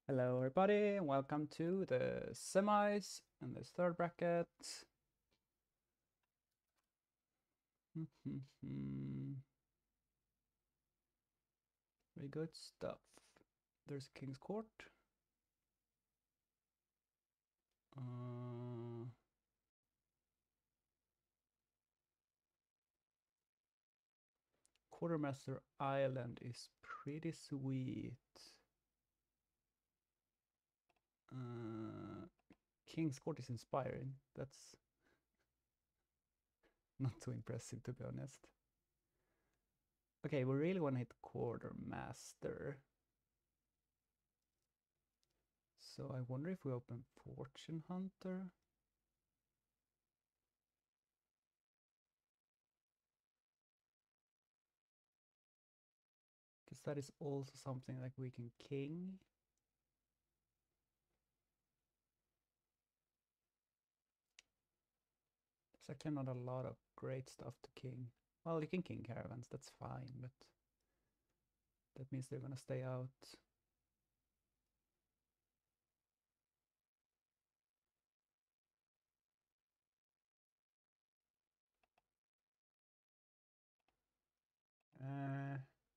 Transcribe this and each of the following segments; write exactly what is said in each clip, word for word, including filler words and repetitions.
Hello everybody and welcome to the semis in this third bracket. Very good stuff. There's King's Court. Uh, Quartermaster Island is pretty sweet. Uh, King's Court is inspiring. That's not too impressive, to be honest. Okay, we really want to hit Quartermaster. So I wonder if we open Fortune Hunter. Because that is also something like we can king. There's actually not a lot of great stuff to king. Well, you can king caravans, that's fine, but that means they're gonna stay out. Uh,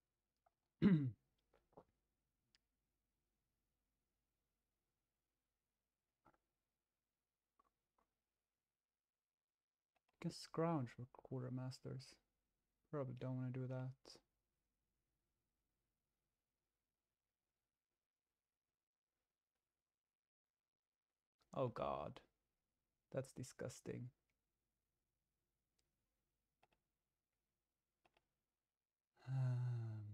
can scrounge for quartermasters. Probably don't want to do that. Oh god, that's disgusting. Um,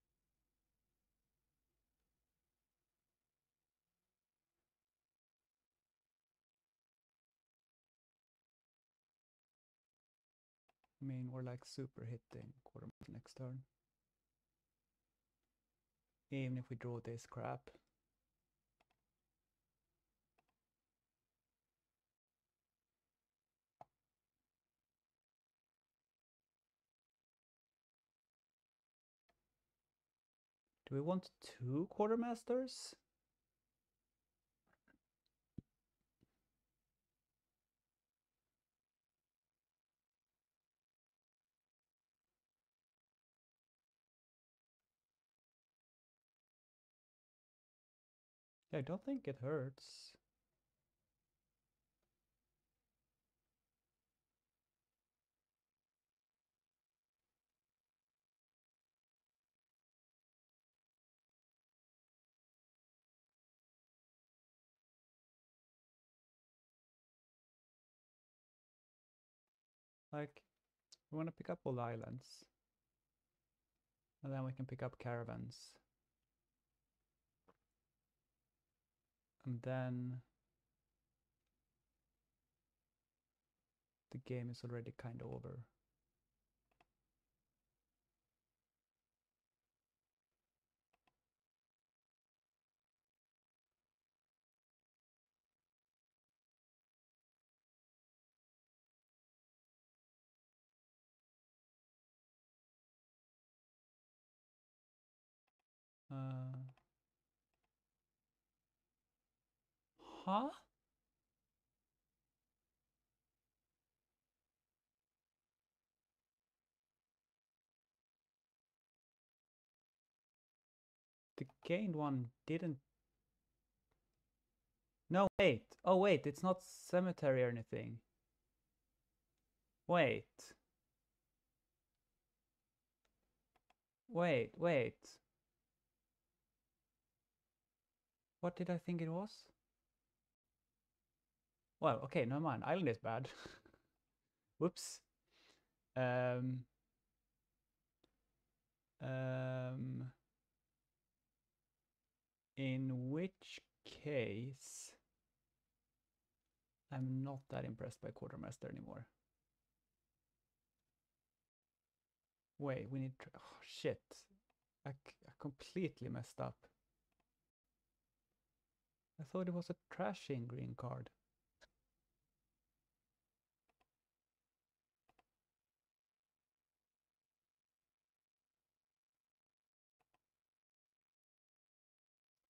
I mean, we're like super hitting quartermaster next turn. Even if we draw this crap. Do we want two quartermasters? I don't think it hurts. Like, we want to pick up all the islands. And then we can pick up caravans. And then the game is already kind of over. Uh, huh? The gained one didn't. No, wait. Oh, wait. It's not cemetery or anything. Wait. Wait, wait. What did I think it was? Well, okay, no mind. Island is bad. Whoops. Um. Um. In which case, I'm not that impressed by Quartermaster anymore. Wait, we need. Oh, shit. I, I completely messed up. I thought it was a trashing green card.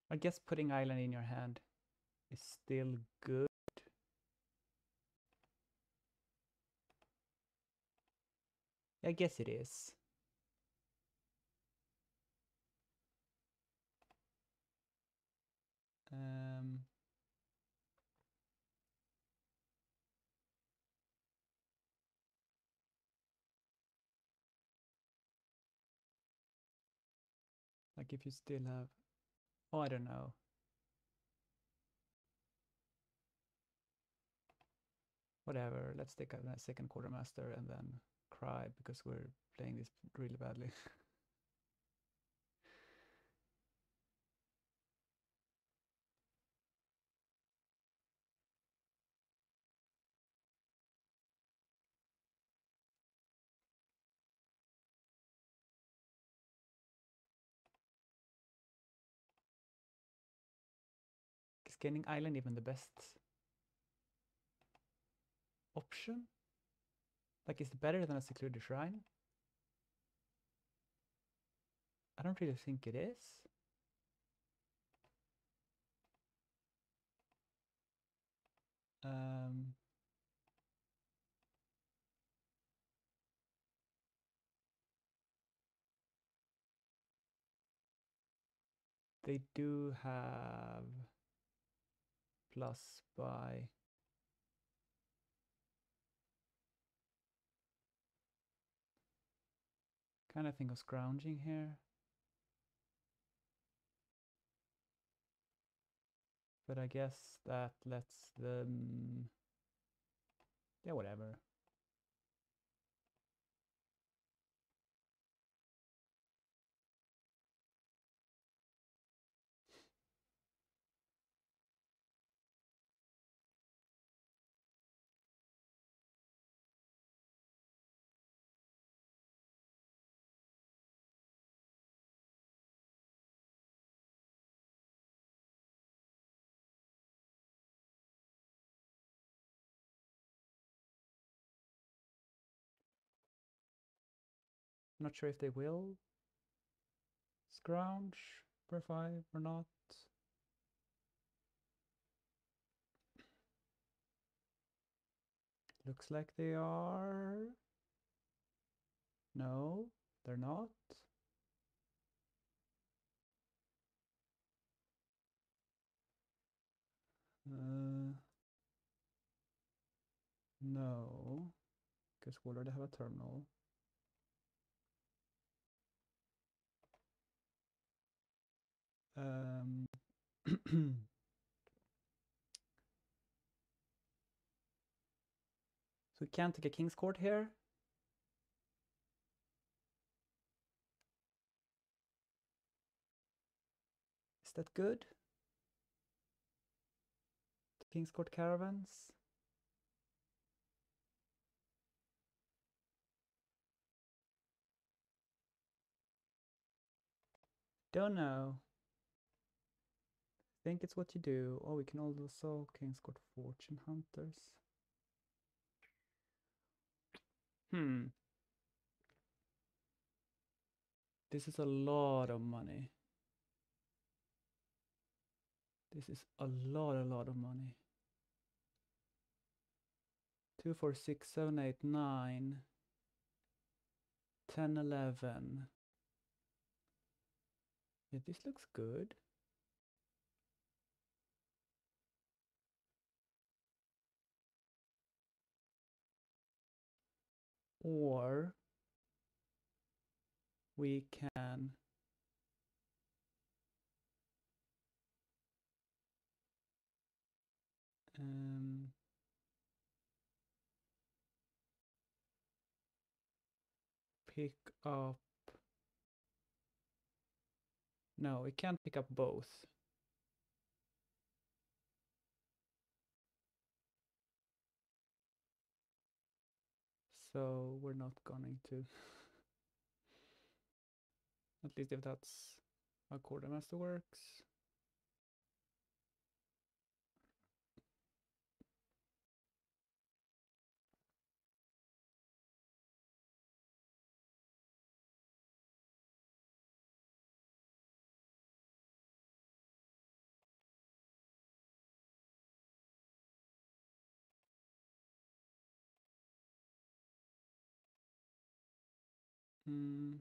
I guess putting island in your hand is still good. I guess it is. Um, like if you still have, oh, I don't know. Whatever, let's take a second quartermaster and then cry because we're playing this really badly. Is gaining island even the best option? Like, is it better than a secluded shrine? I don't really think it is. Um, they do have plus by kind of think of scrounging here. But I guess that lets them, yeah, whatever. I'm not sure if they will scrounge per five or not. Looks like they are. No, they're not. Uh, no, because we already have a terminal. Um, so we can't take a king's court here. Is that good? The king's court caravans. Don't know. Think it's what you do. Oh, we can also king's court fortune hunters. Hmm. This is a lot of money. This is a lot, a lot of money. Two, four, six, seven, eight, nine, ten, eleven. Yeah, this looks good. Or we can um, pick up. No, we can't pick up both. So we're not going to. At least if that's how quartermaster works. Hmm.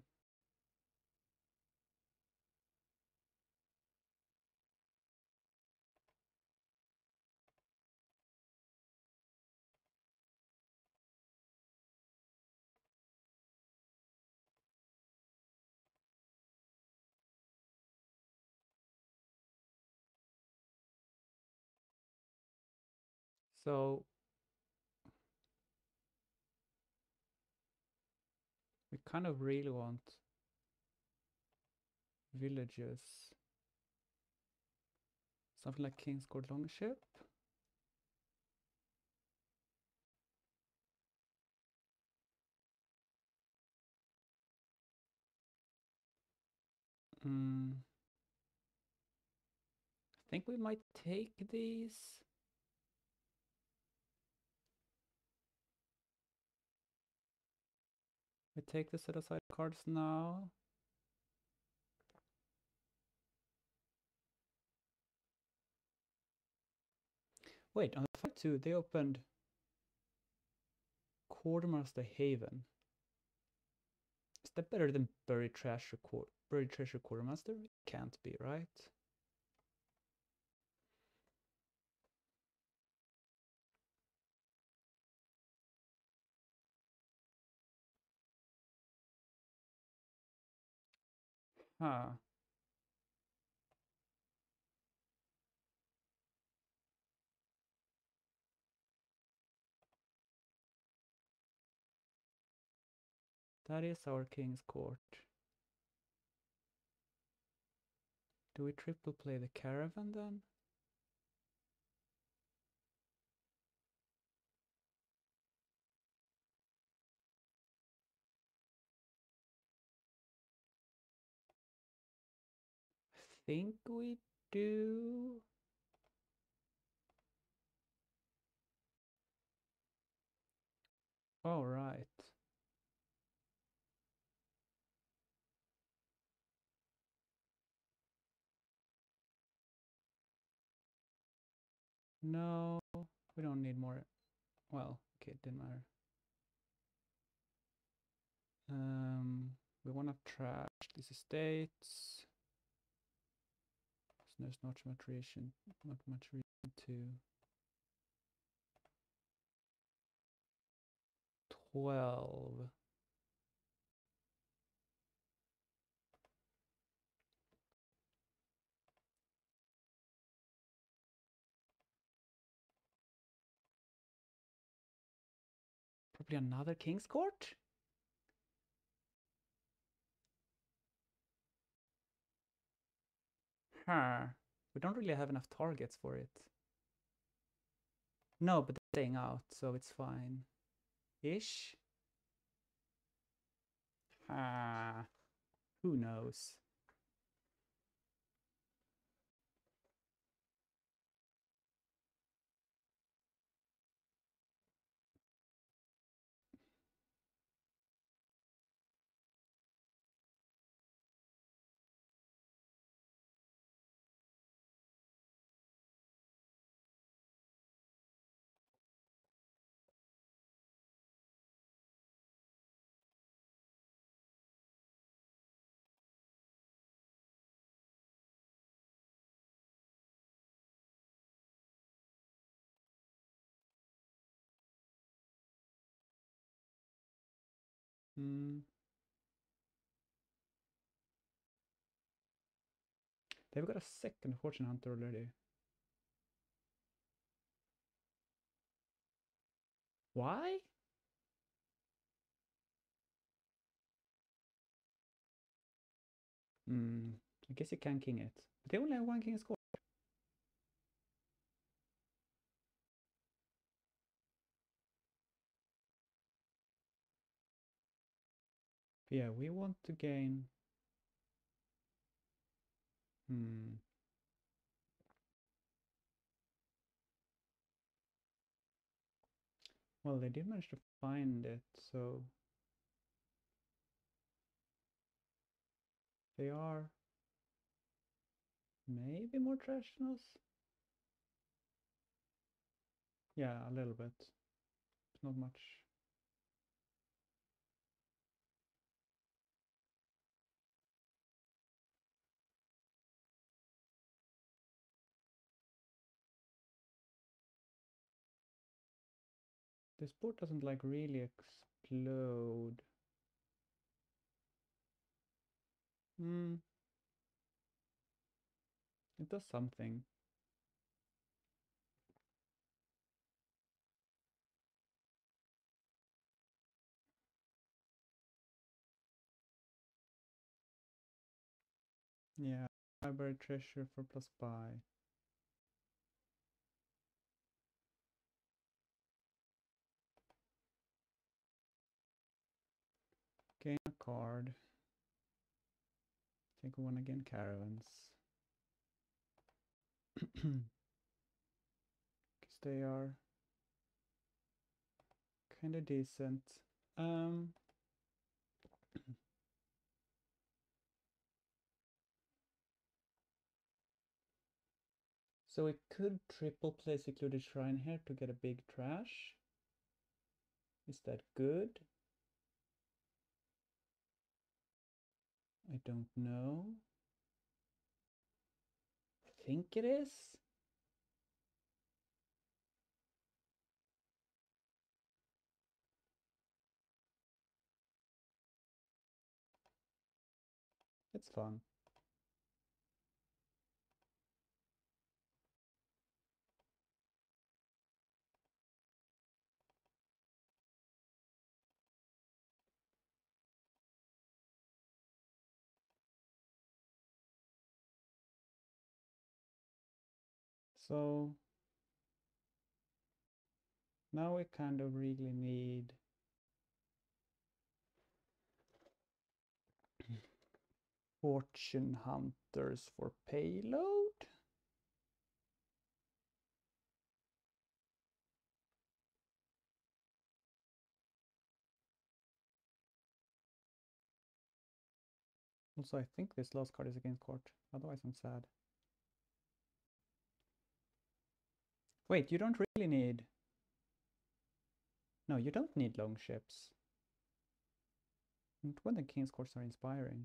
So we kind of really want villages. Something like King's Court Longship. Mm. I think we might take these. We take the set aside cards now. Wait, on the five two, they opened Quartermaster Haven. Is that better than Buried Treasure Court? Buried Treasure Quartermaster? It can't be, right? Huh. That is our King's Court. Do we triple play the Caravan then? I think we do. All right. No, we don't need more. Well, okay, it didn't matter. Um, we want to trash these estates. So there's not much reason, not much reason to. Twelve. Probably another King's Court? Huh. We don't really have enough targets for it. No, but they're staying out, so it's fine. Ish? Ah, who knows? Hmm. They've got a second fortune hunter already. Why? Hmm. I guess you can king it. But they only have one King's Court. Yeah, we want to gain. Hmm. Well, they did manage to find it, so they are maybe more traditionals. Yeah, a little bit. It's not much. This board doesn't like really explode. Hmm. It does something. Yeah. Library treasure for plus buy. Gain a card. Take one again, caravans. Because they are kind of decent. Um, so it could triple play Secluded Shrine here to get a big trash. Is that good? I don't know. I think it is. It's fun. So now we kind of really need Fortune Hunters for payload. Also, I think this last card is against court. Otherwise, I'm sad. Wait, you don't really need... No, you don't need long ships. And when the King's Courts are inspiring.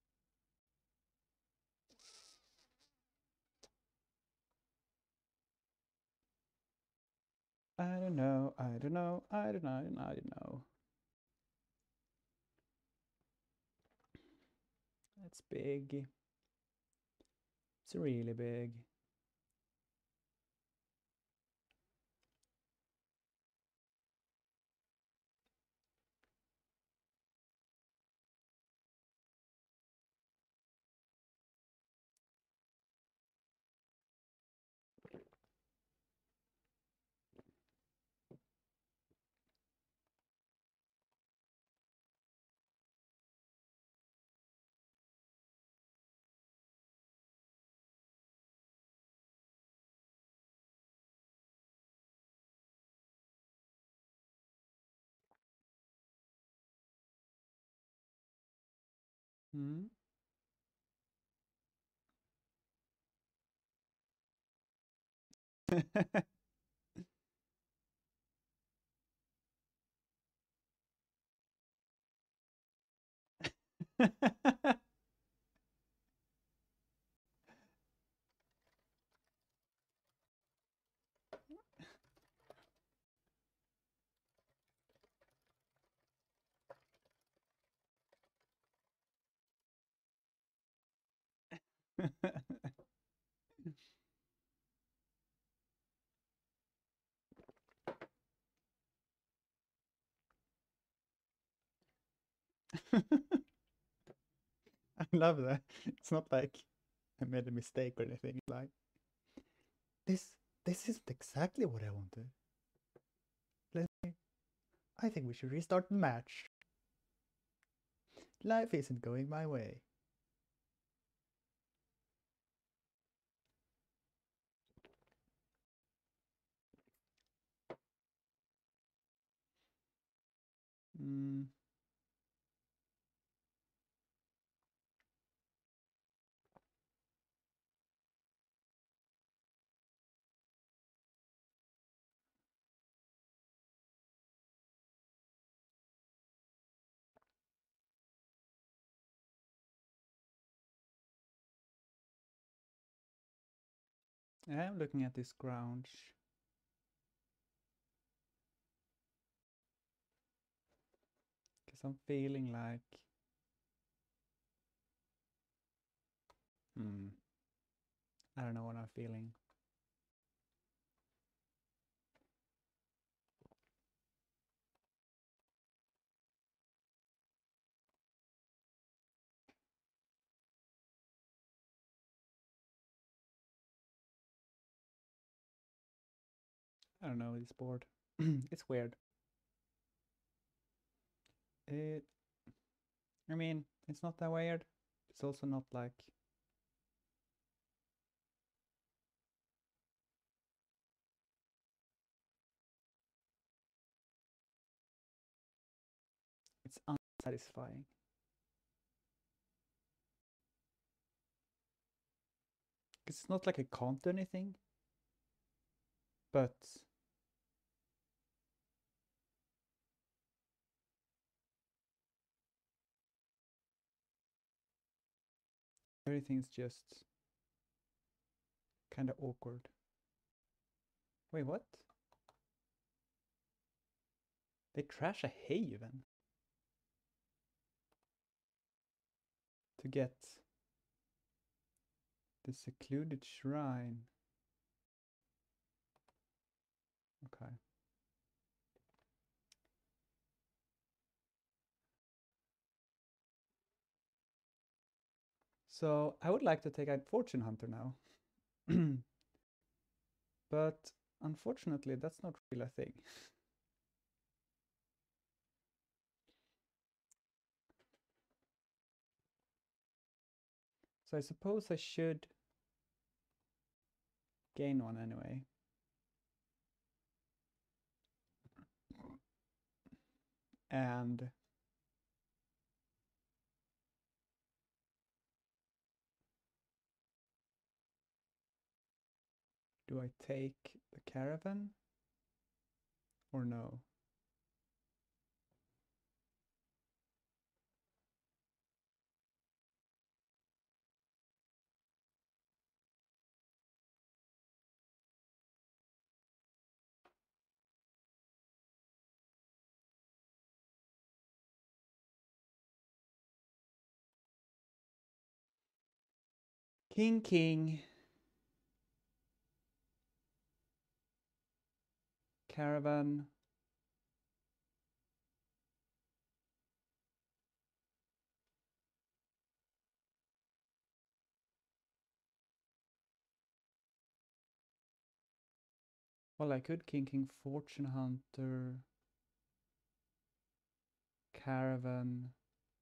I don't know, I don't know, I don't know, I don't know, I don't know. It's big. It's really big. Hmm? I love that. It's not like I made a mistake or anything. It's like this this isn't exactly what I wanted. Let me I think we should restart the match. Life isn't going my way. Mm. I am looking at this ground. I'm feeling like... Hmm. I don't know what I'm feeling. I don't know, this board. It's weird. It... I mean, it's not that weird. It's also not like... It's unsatisfying. It's not like I can't do anything. But... everything's just... kind of awkward. Wait, what? They trash a haven to get the secluded shrine. Okay. So I would like to take out Fortune Hunter now. But unfortunately, that's not really a thing. So I suppose I should gain one anyway. And do I take the caravan or no? King, king. Caravan. Well, I could king, king, Fortune Hunter. Caravan.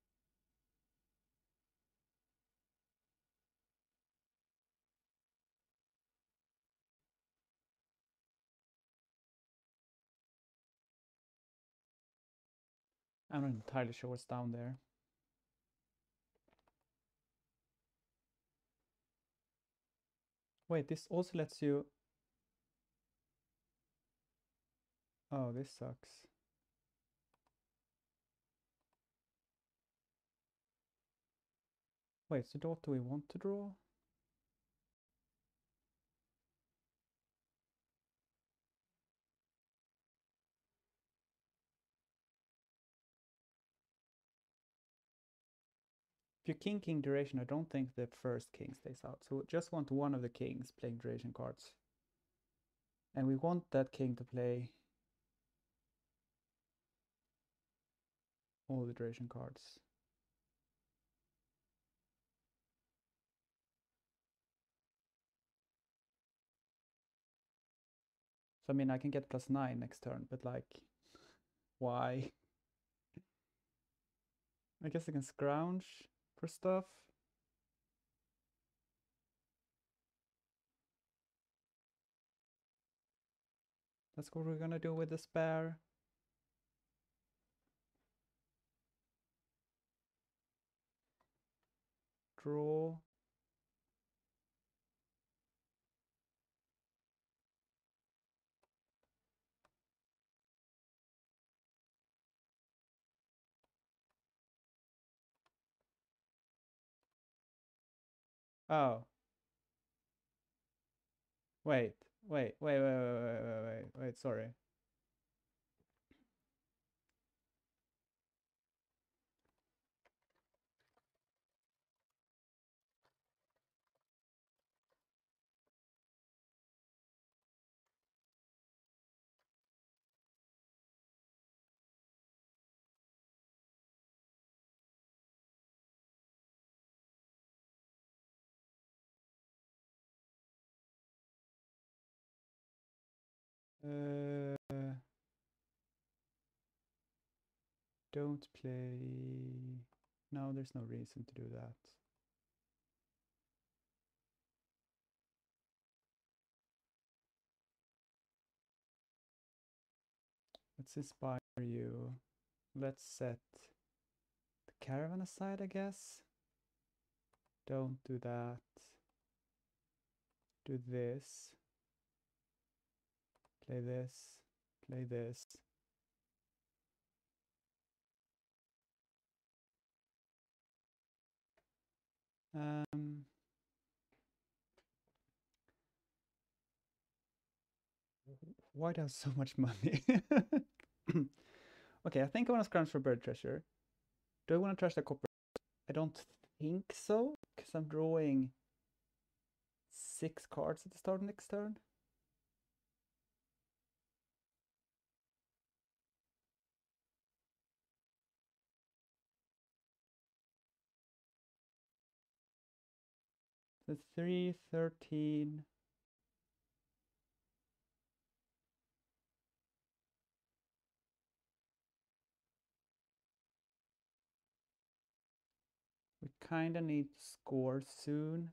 I'm not entirely sure what's down there. Wait, this also lets you... oh, this sucks. Wait, so what do we want to draw? If you're king, king, duration, I don't think the first king stays out. So we just want one of the kings playing duration cards. And we want that king to play all the duration cards. So I mean, I can get plus nine next turn, but like, why? I guess I can scrounge for stuff. That's what we're gonna do with the spare. Draw. Oh. Wait, wait, wait, wait, wait, wait, wait, wait, wait, sorry. Uh, don't play. No, there's no reason to do that. Let's inspire you. Let's set the caravan aside, I guess. Don't do that. Do this. Play this. Play this. Um, why do I have so much money? Okay, I think I want to scrounge for bird treasure. Do I want to trash the copper? I don't think so, because I'm drawing six cards at the start of next turn. So three, thirteen. We kind of need to score soon.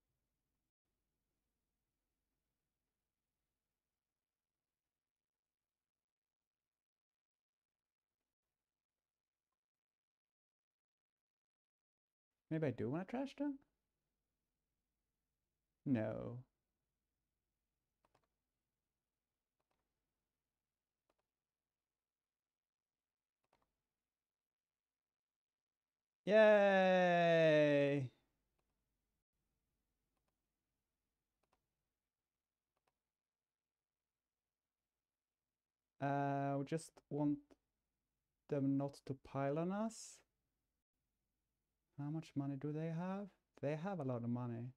Maybe I do want to trash them? No. Yay! Uh, we just want them not to pile on us. How much money do they have? They have a lot of money.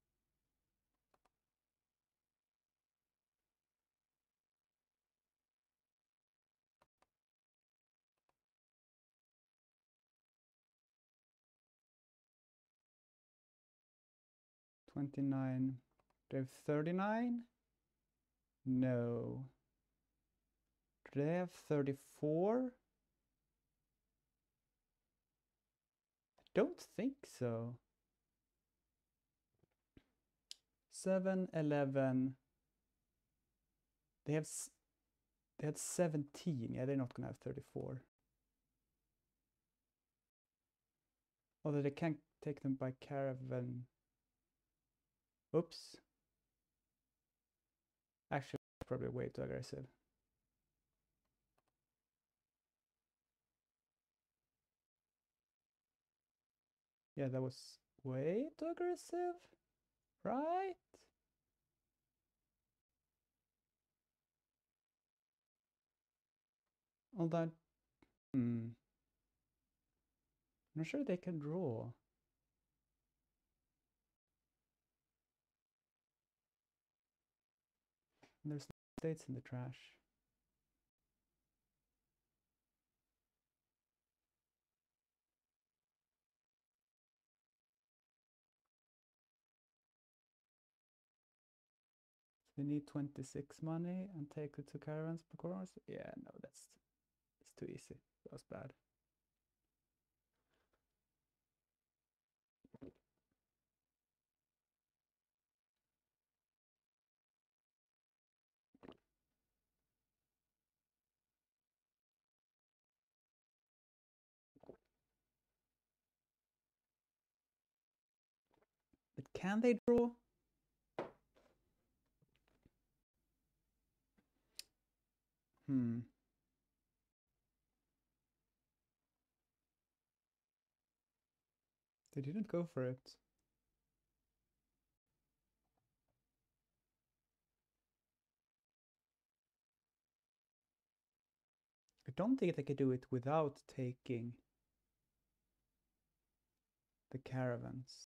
twenty-nine. Do they have thirty-nine? No. Do they have thirty-four? I don't think so. seven, eleven. They have they had seventeen. Yeah, they're not gonna have thirty-four. Although they can't take them by caravan. Oops. Actually, probably way too aggressive. Yeah, that was way too aggressive, right? Although, hmm. I'm not sure they can draw. There's no states in the trash. So we need twenty-six money and take the two caravans per course. Yeah, no, that's it's too easy. That was bad. But can they draw? Hmm. They didn't go for it. I don't think they could do it without taking the caravans.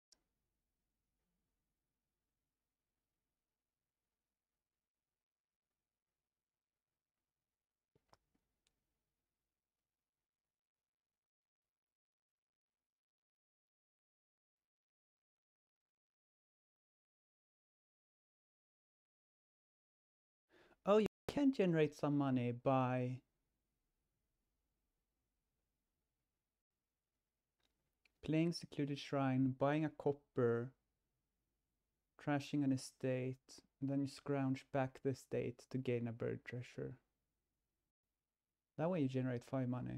Oh, you can generate some money by playing Secluded Shrine, buying a copper, trashing an estate, and then you scrounge back the estate to gain a bird treasure. That way you generate five money.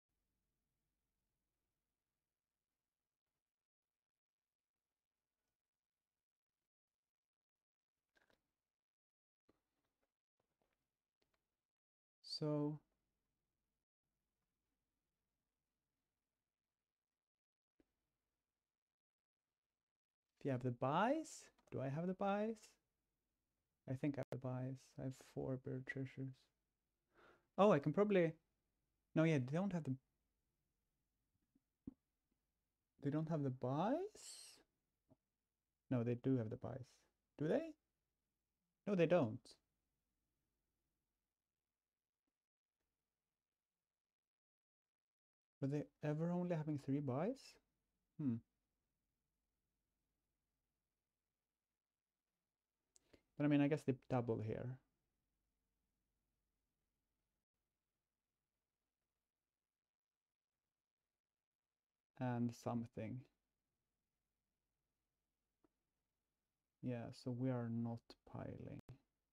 So if you have the buys, do I have the buys? I think I have the buys. I have four bird treasures. Oh, I can probably... No, yeah, they don't have the... They don't have the buys? No, they do have the buys. Do they? No, they don't. Were they ever only having three buys? Hmm. But I mean, I guess they double here. And something. Yeah, so we are not piling.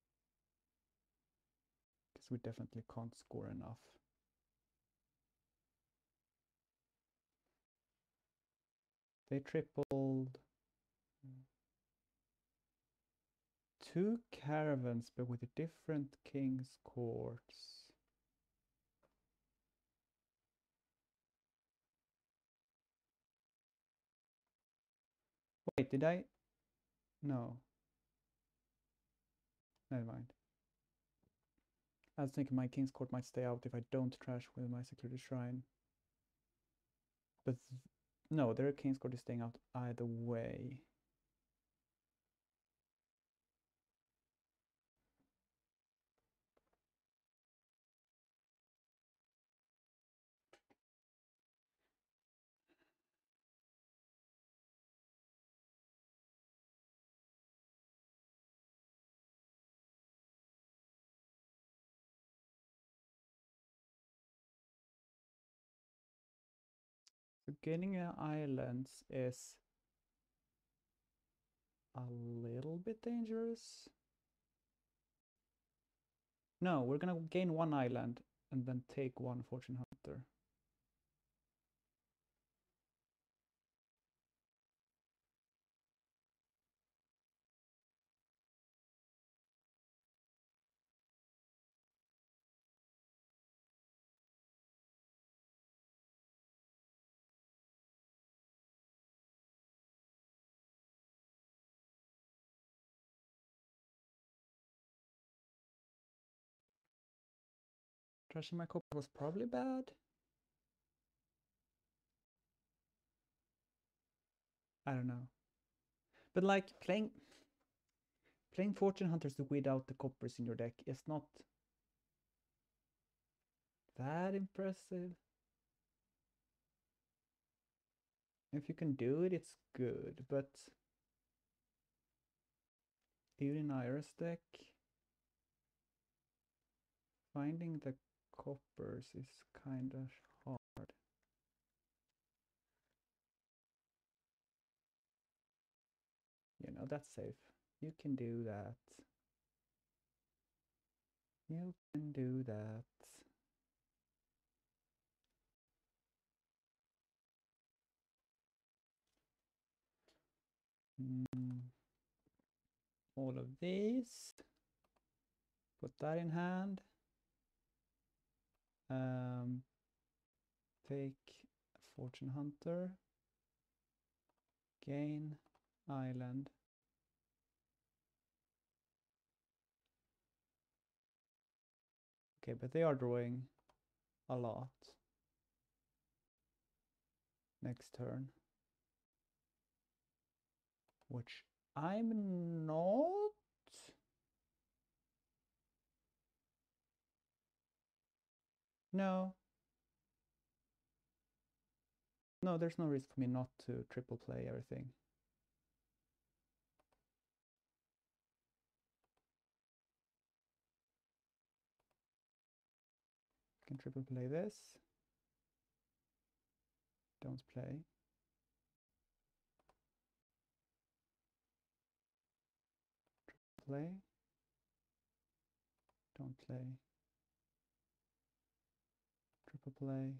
Because we definitely can't score enough. They tripled. Two caravans, but with different king's courts. Wait, did I? No. Never mind. I was thinking my king's court might stay out if I don't trash with my secluded shrine. But no, their king's court is staying out either way. So gaining islands is a little bit dangerous. No, we're gonna gain one island and then take one fortune hunter. Trashing my copper was probably bad. I don't know. But like playing playing fortune hunters to weed out the coppers in your deck is not that impressive. If you can do it, it's good, but even in Iris deck, finding the coppers is kind of hard. You know, that's safe. You can do that. You can do that. Mm. All of these. Put that in hand. Um, take Fortune Hunter. Gain Island. Okay, but they are drawing a lot. Next turn. Which I'm not. No. No, there's no reason for me not to triple play everything. Can triple play this. Don't play. Triple play. Don't play. Triple play.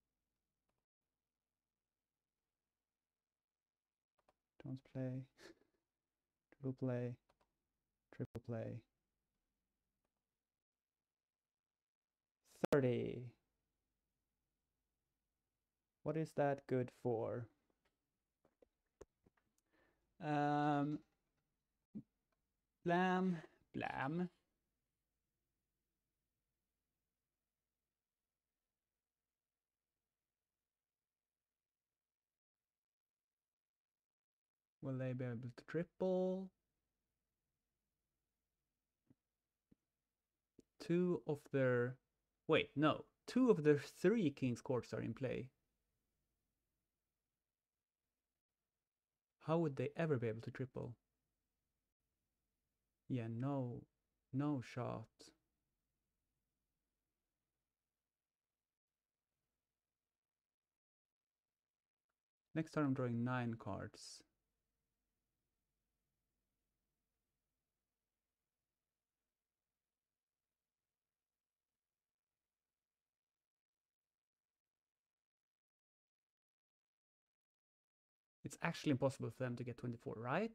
Don't play. Triple play. Triple play. thirty. What is that good for? Um, blam, blam. Will they be able to triple? Two of their... Wait, no. Two of their three King's Courts are in play. How would they ever be able to triple? Yeah, no. No shot. Next turn I'm drawing nine cards. It's actually impossible for them to get twenty-four, right?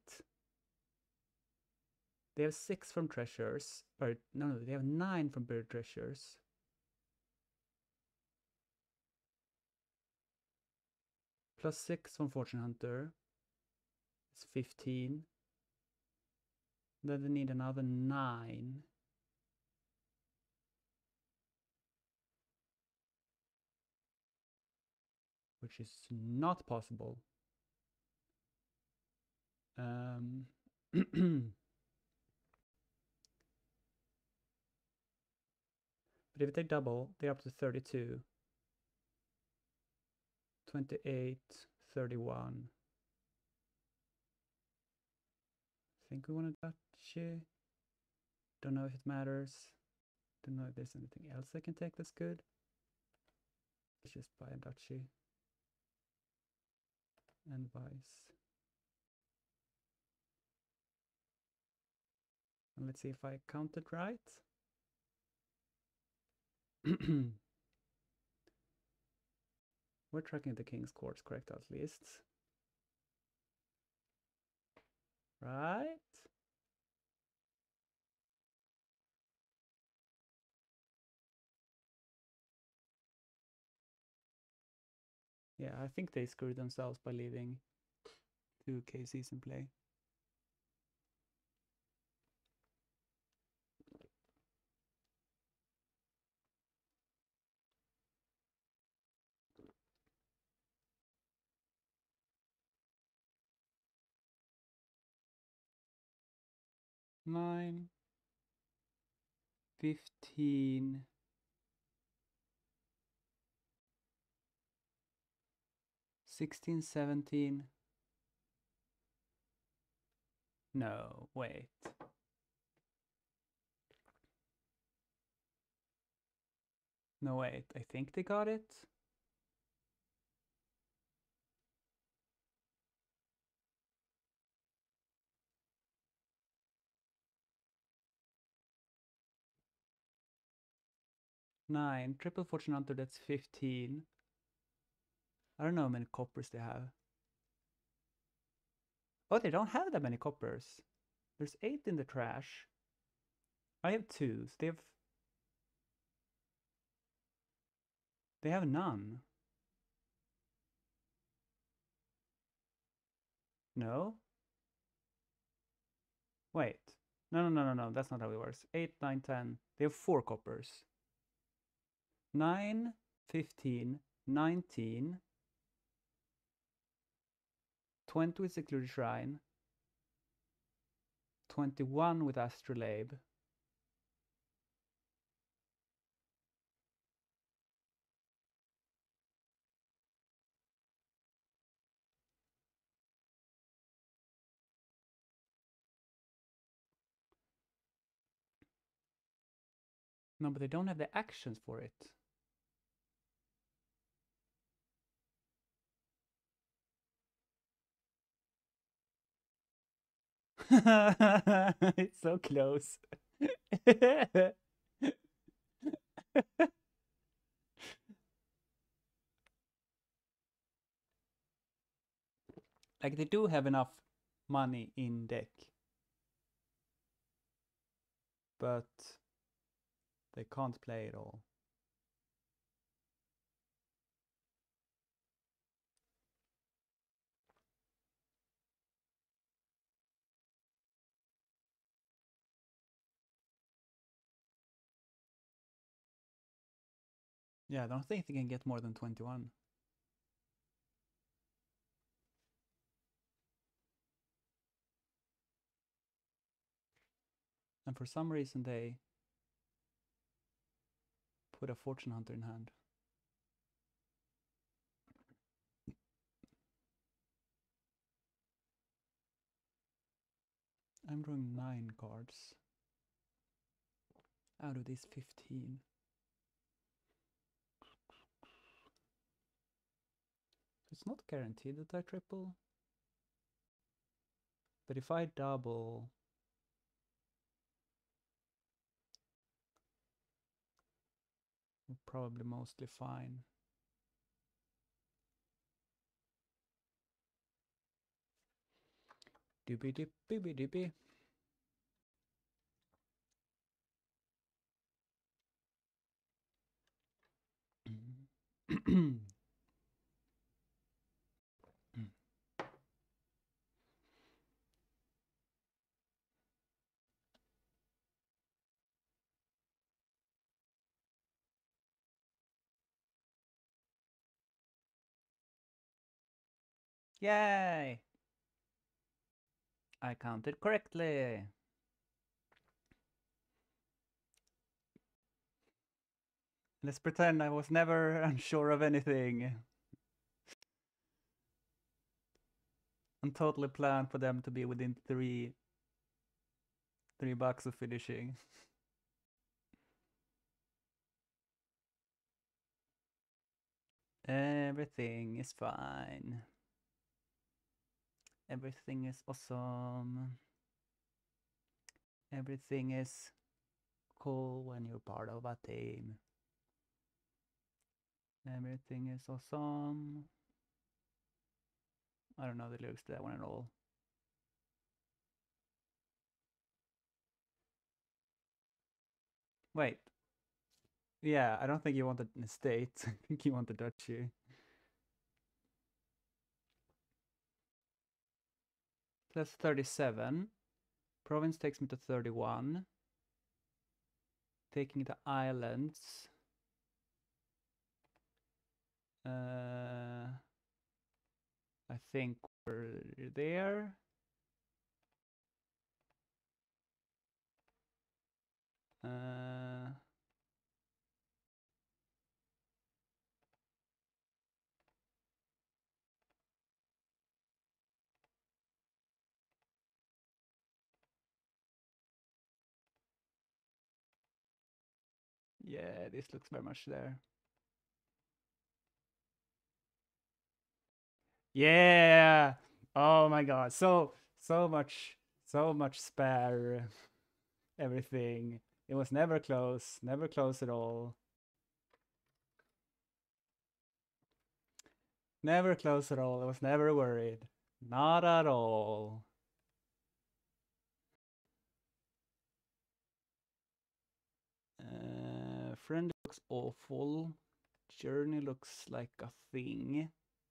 They have six from treasures. Or, no, no, they have nine from buried treasures. Plus six from Fortune Hunter. It's fifteen. Then they need another nine. Which is not possible. Um... But if they double, they're up to thirty-two. twenty-eight, thirty-one. I think we want to touch it. Don't know if it matters. Don't know if there's anything else I can take that's good. Let's just buy a duchy. And vice. And let's see if I counted right. We're tracking the King's Courts correct at least. Right? Yeah, I think they screwed themselves by leaving two K Cs in play. Nine, fifteen, sixteen, seventeen. No, wait. No, wait. I think they got it. Nine. Triple Fortune Hunter, that's fifteen. I don't know how many coppers they have. Oh, they don't have that many coppers. There's eight in the trash. I have two, so they have... They have none. No? Wait. No, no, no, no, no. That's not how it works. eight, nine, ten. They have four coppers. nine, fifteen, nineteen. twenty with Secluded Shrine. twenty-one with Astrolabe. No, but they don't have the actions for it. It's so close. Like they do have enough money in deck, but they can't play it all. Yeah, I don't think they can get more than twenty-one. And for some reason they put a Fortune Hunter in hand. I'm drawing nine cards out of these fifteen. It's not guaranteed that I triple. But if I double, I'm probably mostly fine. Doobie dip, doobie dippy. Yay! I counted correctly. Let's pretend I was never unsure of anything. And totally planned for them to be within three three bucks of finishing. Everything is fine. Everything is awesome. Everything is cool when you're part of a team. Everything is awesome. I don't know the lyrics to that one at all. Wait. Yeah, I don't think you wanted an estate. I think you want the duchy. Plus thirty-seven. Province takes me to thirty-one. Taking the islands. Uh, I think we're there. Uh, yeah, this looks very much there. Yeah. Oh my god. So so much so much spare everything. It was never close, never close at all. Never close at all. I was never worried. Not at all. Uh, friend looks awful. Journey looks like a thing.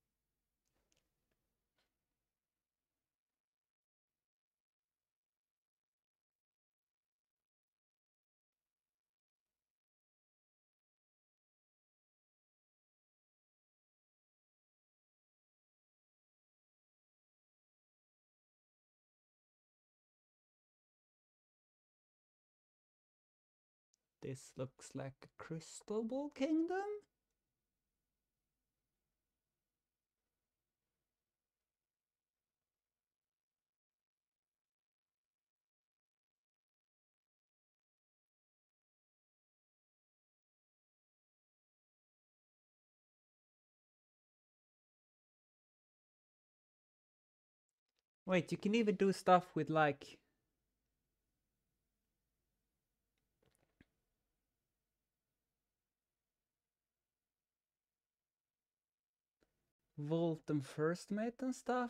This looks like a crystal ball kingdom. Wait, you can even do stuff with like Volt and First Mate and stuff?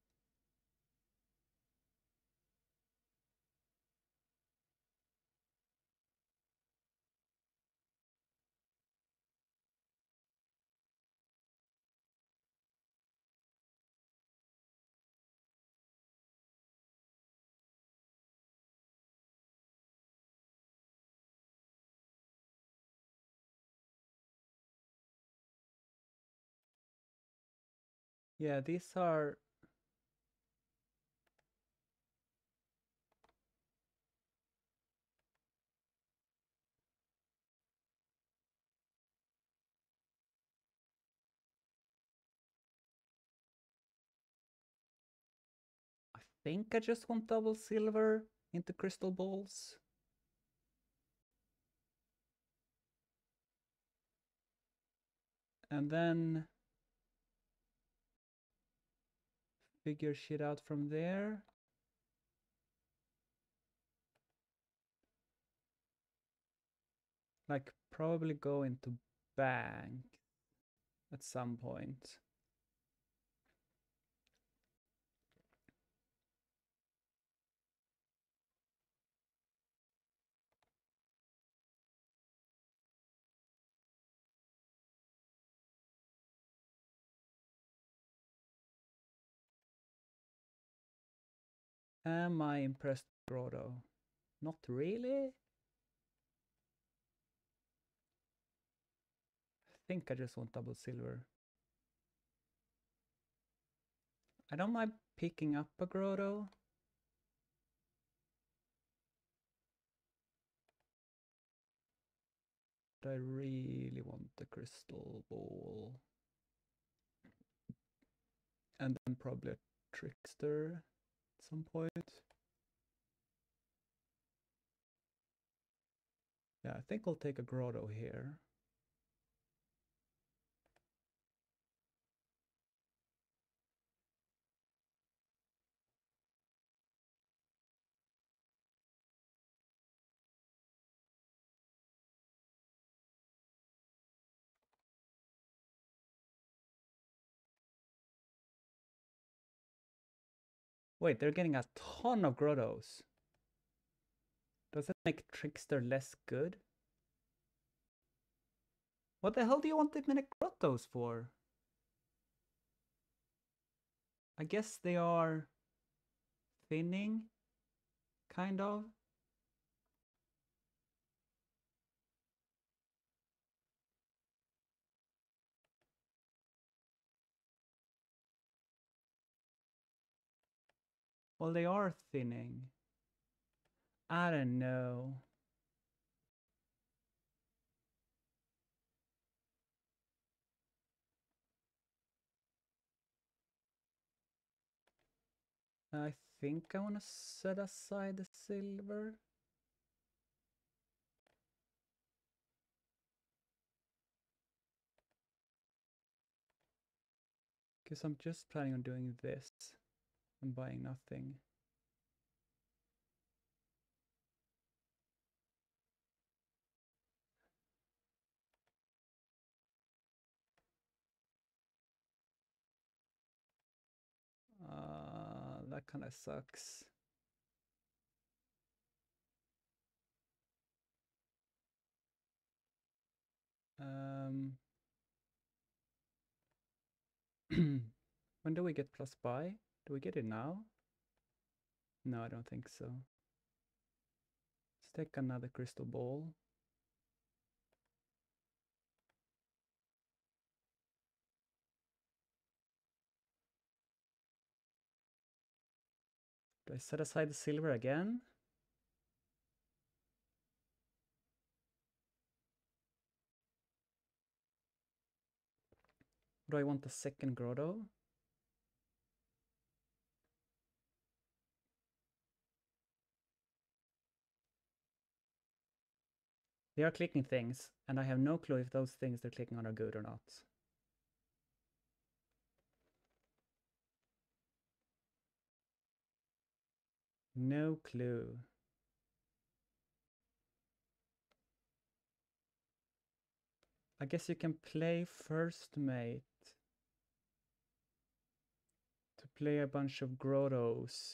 Yeah, these are... I think I just want double silver into crystal balls. And then figure shit out from there. Like probably go into bank at some point. Am I impressed, Grotto? Not really. I think I just want double silver. I don't mind picking up a Grotto. But I really want the crystal ball. And then probably a trickster at some point. Yeah, I think I'll take a Grotto here. Wait, they're getting a ton of Grottos. Does that make Trickster less good? What the hell do you want that many Grottos for? I guess they are thinning, kind of. Well, they are thinning. I don't know. I think I want to set aside the silver. Because I'm just planning on doing this and buying nothing. Uh, that kind of sucks. Um, when do we get plus buy? Do we get it now? No, I don't think so. Let's take another crystal ball. Do I set aside the silver again? Do I want the second grotto? They are clicking things, and I have no clue if those things they're clicking on are good or not. No clue. I guess you can play first mate to play a bunch of grottos.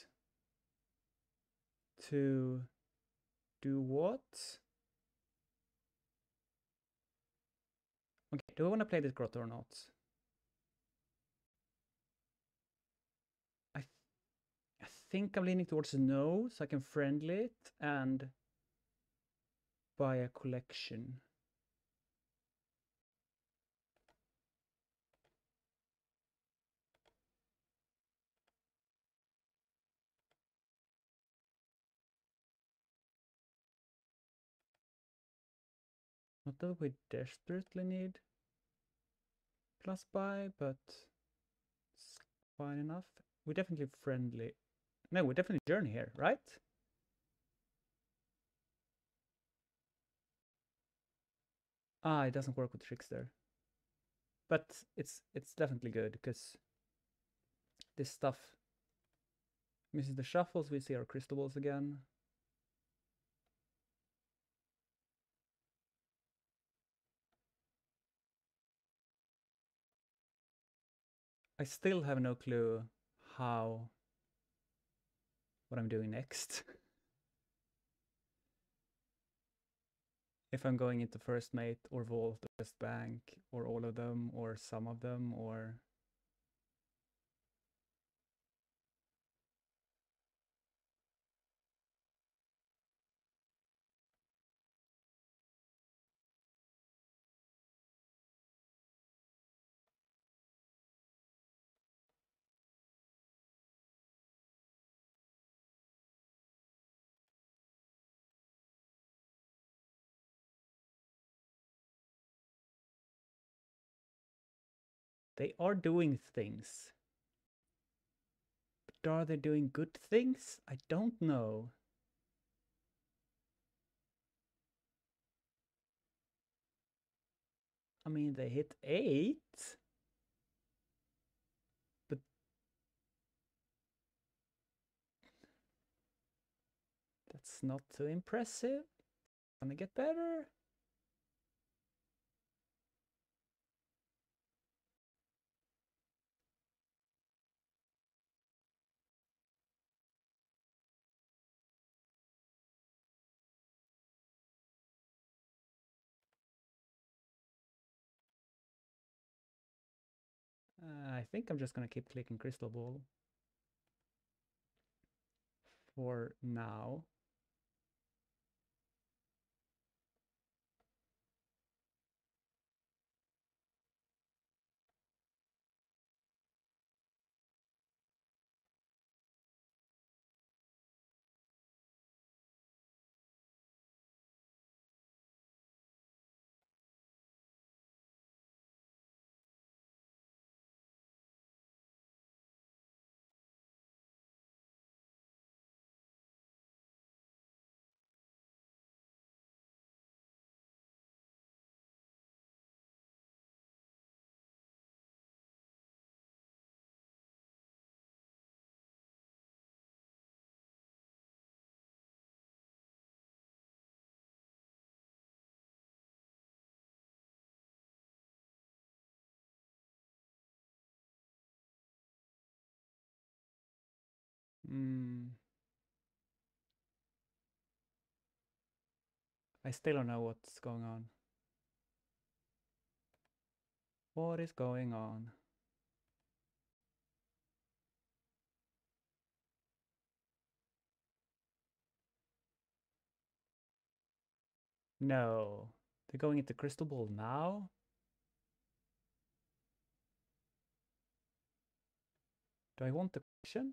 To do what? Okay, do I want to play this grotto or not? I, th I think I'm leaning towards no, so I can friendly it and buy a collection. Not that we desperately need plus buy, but it's fine enough. We're definitely friendly. No, we're definitely journey here, right? Ah, it doesn't work with trickster. But it's it's definitely good because this stuff misses the shuffles. We see our crystal balls again. I still have no clue how what I'm doing next. If I'm going into first mate or vault or best bank or all of them or some of them or they are doing things. But are they doing good things? I don't know. I mean, they hit eight. But that's not too impressive. Gonna get better. Uh, I think I'm just gonna keep clicking crystal ball for now. Mm, I still don't know what's going on. What is going on? No. They're going into crystal ball now? Do I want the question?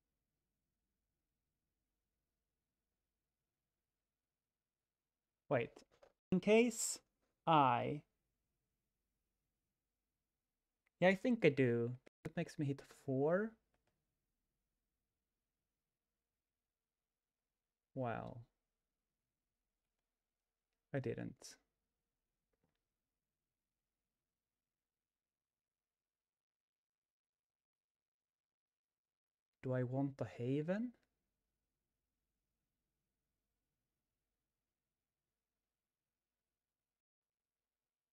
Wait. In case I... Yeah, I think I do. That makes me hit four. Well, I didn't. Do I want a haven?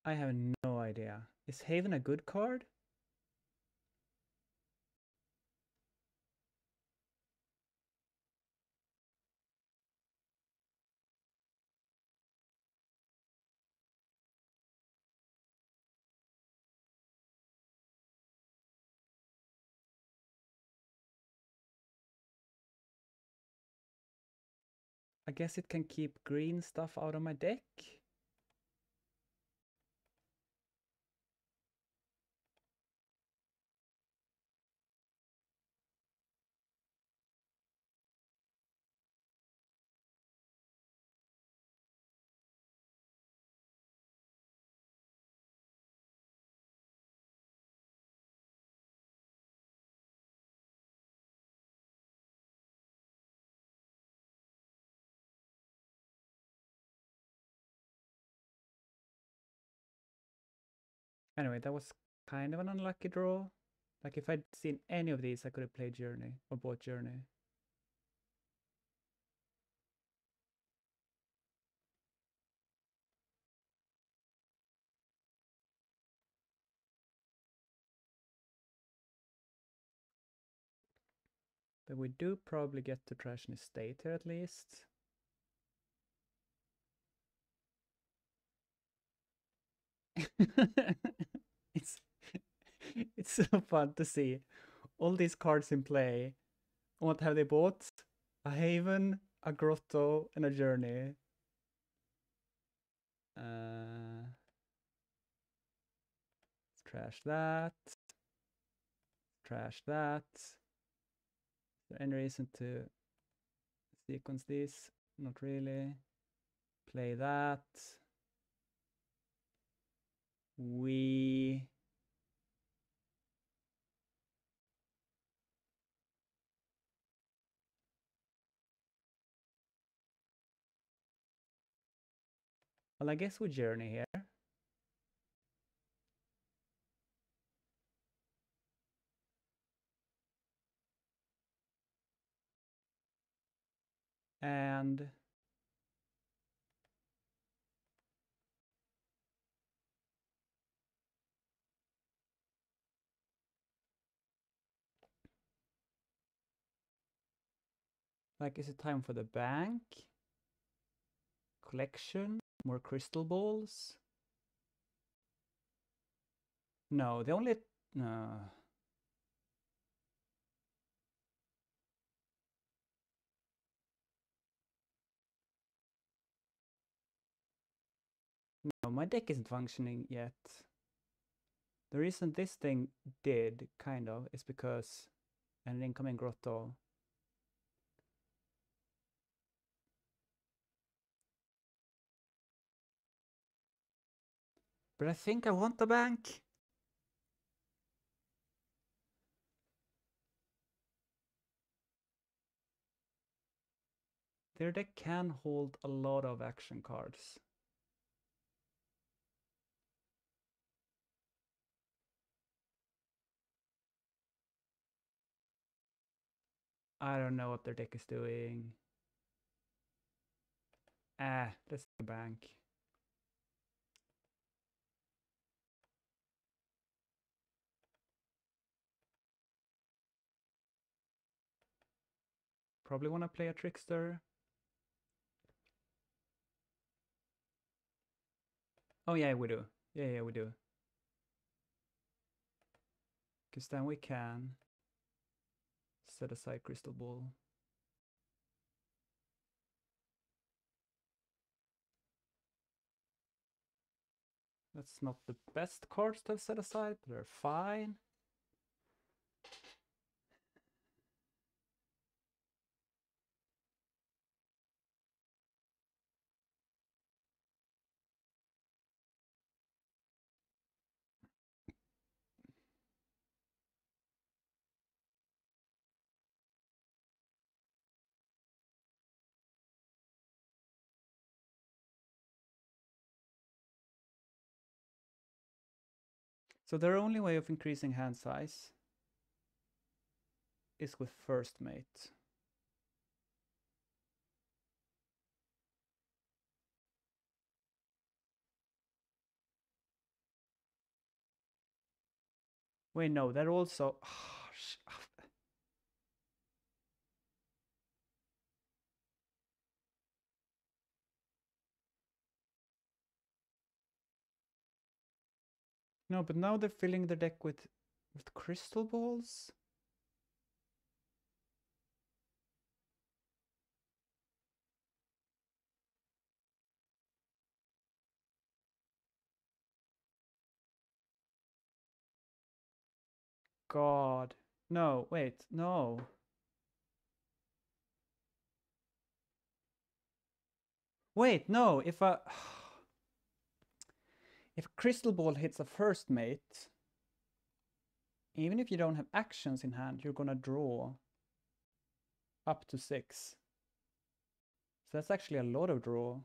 I have no idea. Is Haven a good card? I guess it can keep green stuff out of my deck. Anyway, that was kind of an unlucky draw. Like if I'd seen any of these, I could have played Journey or bought Journey. But we do probably get to trash an estate here at least. it's it's so fun to see all these cards in play. What have they bought? A Haven, a Grotto, and a Journey. Uh, trash that. Trash that. Is there any reason to sequence this? Not really. Play that. We well, I guess we Journey here. And like, is it time for the bank? Collection? More crystal balls? No, the only... No. No, my deck isn't functioning yet. The reason this thing did, kind of, is because an incoming Grotto. But I think I want the bank. Their deck can hold a lot of action cards. I don't know what their deck is doing. Ah, let's take a bank. Probably want to play a Trickster. Oh yeah, we do. Yeah, yeah, we do. Because then we can set aside Crystal Ball. That's not the best cards to have set aside, but they're fine. So their only way of increasing hand size is with first mate. Wait, no, they're also... No, but now they're filling the deck with with crystal balls. God. No, wait, no. Wait, no, if a... If a crystal ball hits a first mate, even if you don't have actions in hand, you're gonna draw up to six. So that's actually a lot of draw.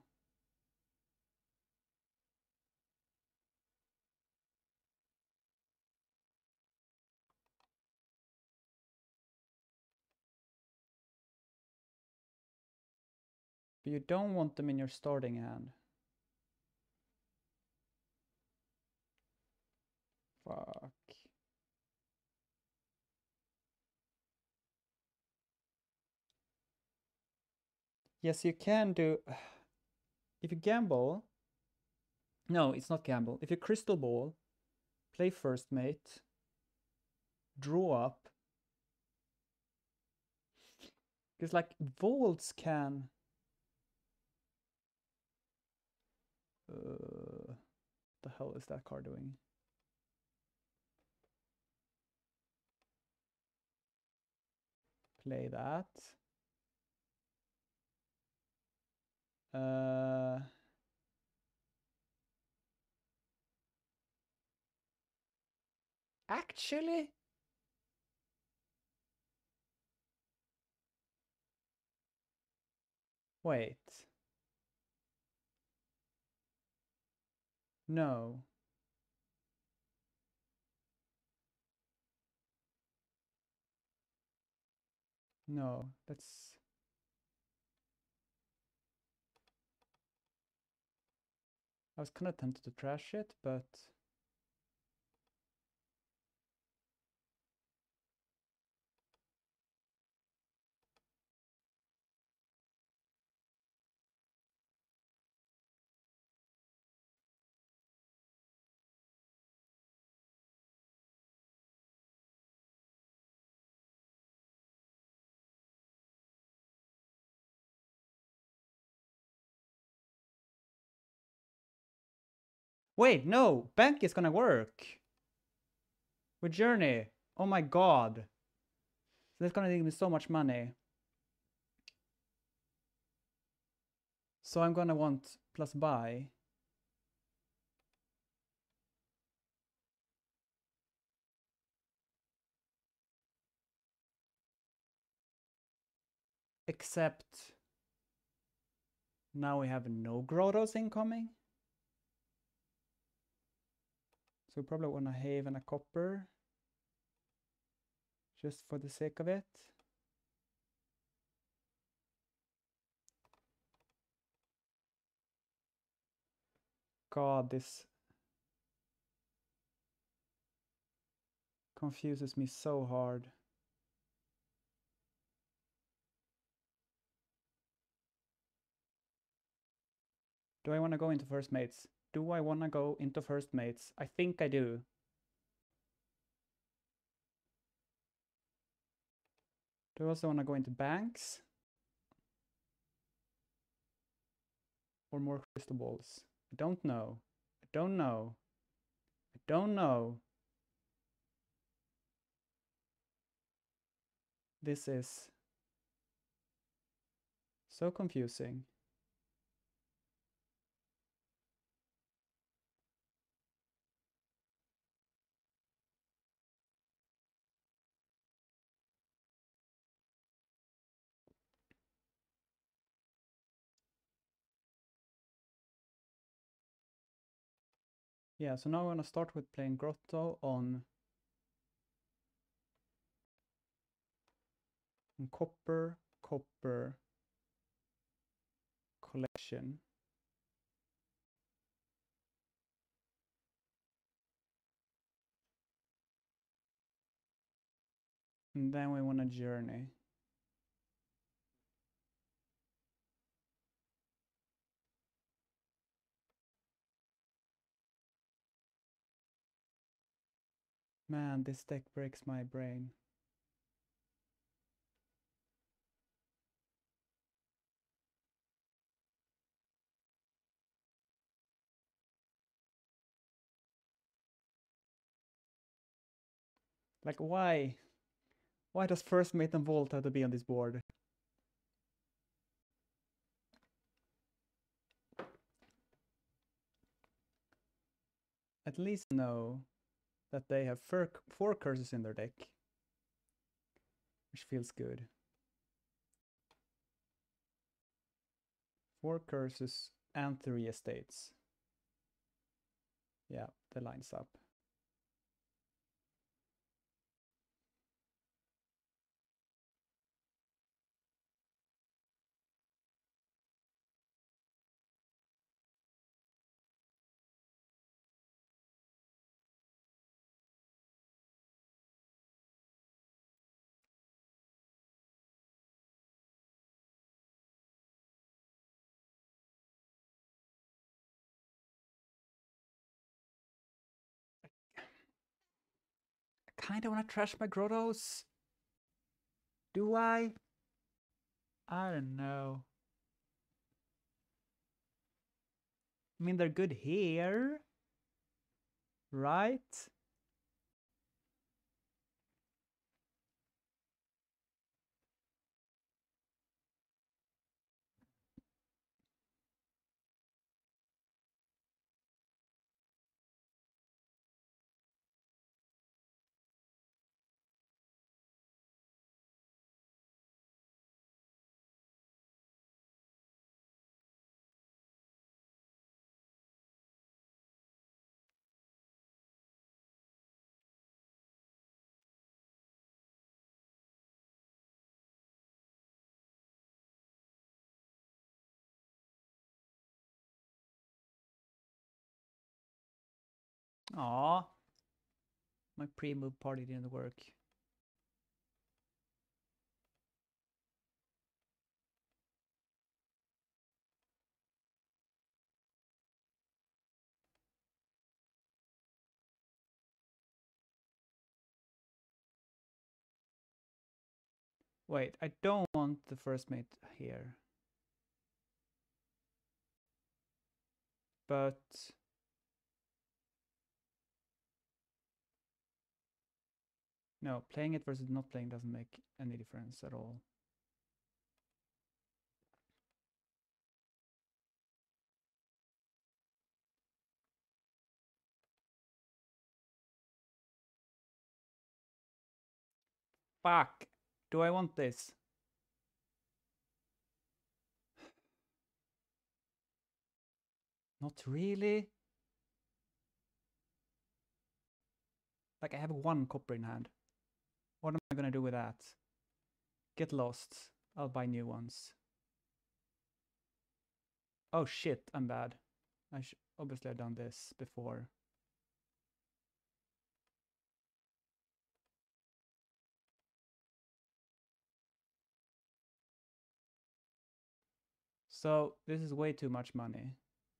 But you don't want them in your starting hand. Fuck. Yes, you can do... If you gamble... No, it's not gamble. If you crystal ball, play first mate, draw up. Because like Volts can... Uh, the hell is that card doing? Play that. Uh, actually? Wait. No. No, that's... I was kind of tempted to trash it, but... Wait, no! Bank is gonna work! With Journey! Oh my god! That's gonna give me so much money. So I'm gonna want plus buy. Except... Now we have no grottos incoming. So we probably want a have and a copper. Just for the sake of it. God, this confuses me so hard. Do I want to go into first mates? Do I want to go into first mates? I think I do. Do I also want to go into banks? Or more crystal balls? I don't know. I don't know. I don't know. This is so confusing. Yeah, so now I'm gonna start with playing Grotto on, on copper, copper, collection. And then we want a journey. Man, this deck breaks my brain. Like, why? Why does first mate and Volt have to be on this board? At least know that they have four, four curses in their deck, which feels good. Four curses and three estates. Yeah, that lines up. I kinda wanna trash my grottos. Do I? I don't know. I mean, they're good here, right? Aw. My pre-move party didn't work. Wait, I don't want the first mate here. But no, playing it versus not playing doesn't make any difference at all. Fuck! Do I want this? Not really. Like, I have one copper in hand. What am I gonna do with that? Get lost. I'll buy new ones. Oh shit, I'm bad. I should obviously have done this before. So this is way too much money.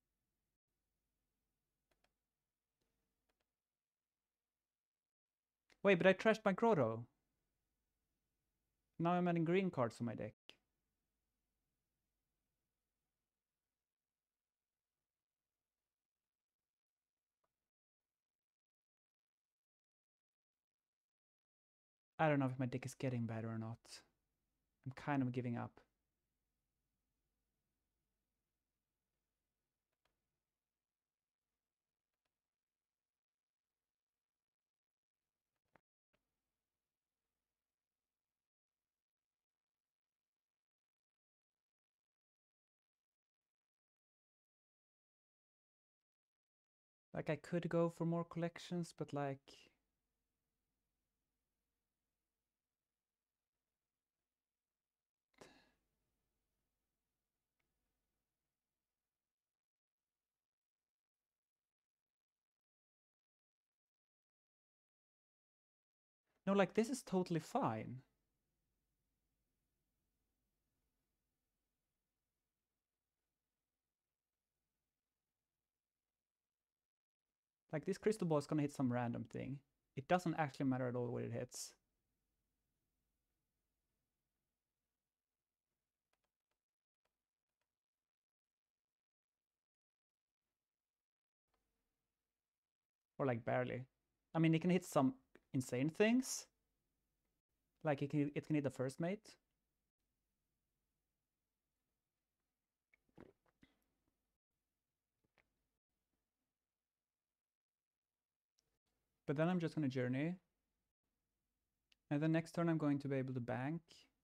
Wait, but I trashed my grotto. Now I'm adding green cards to my deck. I don't know if my deck is getting better or not. I'm kind of giving up. Like, I could go for more collections, but like... No, like this is totally fine. Like this crystal ball is gonna hit some random thing. It doesn't actually matter at all what it hits. Or like barely. I mean, it can hit some insane things. Like it can, it can hit the first mate. But then I'm just gonna journey. And the next turn I'm going to be able to bank.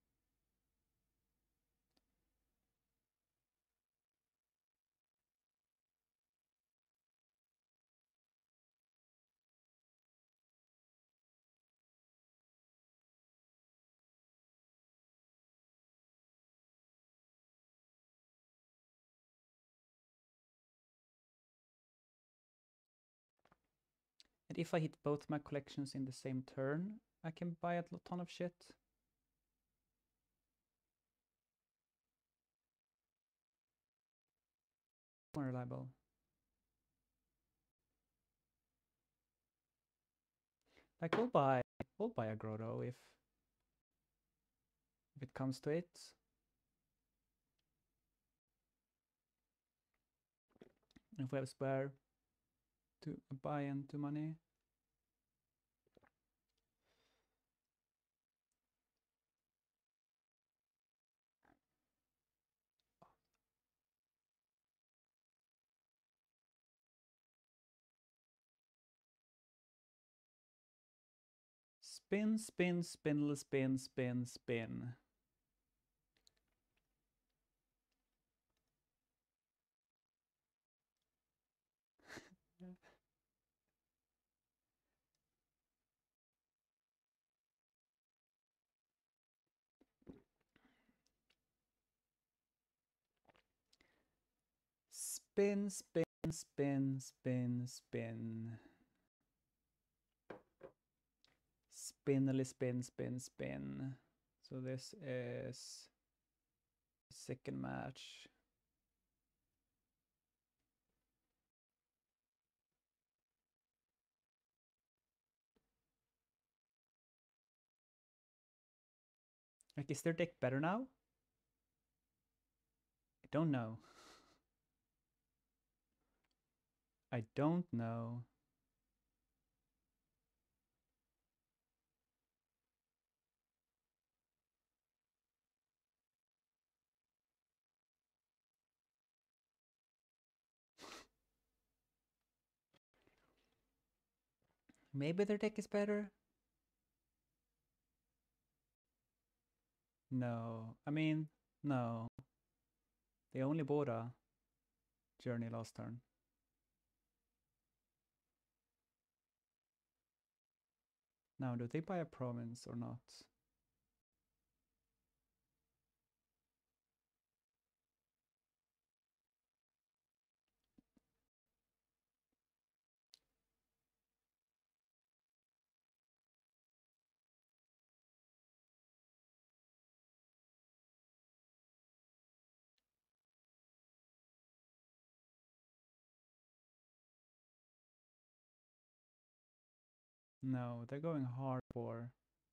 And if I hit both my collections in the same turn, I can buy a ton of shit. More reliable. Like we'll buy we'll buy a grotto if if it comes to it. If we have spare to buy into money. Spin, spin, spindle, spin, spin, spin. Spin, spin, spin, spin, spin. Spindly, spin, spin, spin. So this is second match. Like, is their deck better now? I don't know. I don't know. Maybe their deck is better? No. I mean, no. They only bought a journey last turn. Now, do they buy a province or not? No, they're going hard for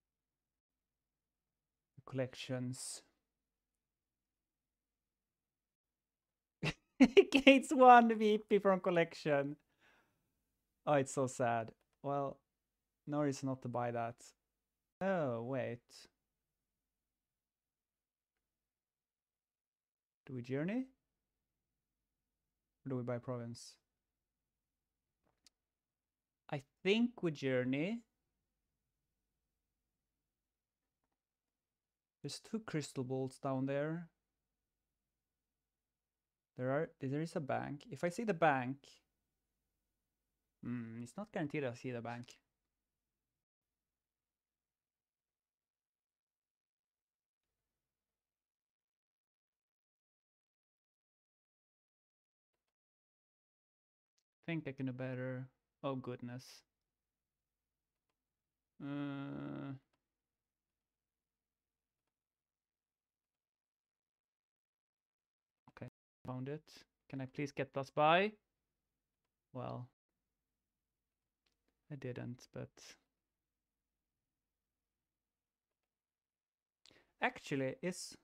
collections. Gates one V P from collection. Oh, it's so sad. Well, no reason not to buy that. Oh, wait. Do we journey? Or do we buy province? I think we journey. There's two crystal balls down there. There are there is a bank. If I see the bank, mm, it's not guaranteed I see the bank. Think I can do better. Oh goodness. Uh, okay, found it. Can I please get plus buy? Well, I didn't, but actually, is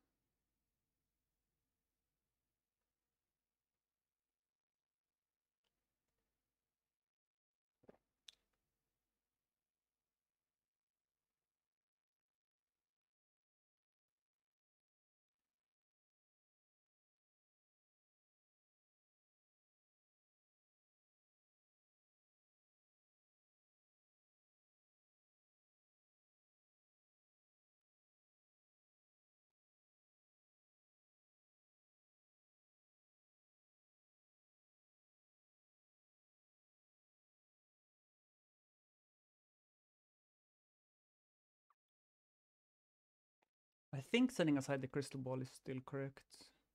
I think setting aside the crystal ball is still correct.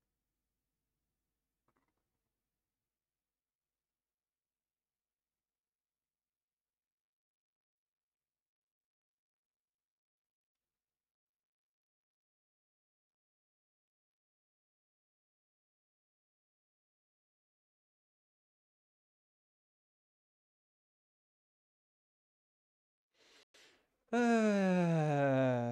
Uh,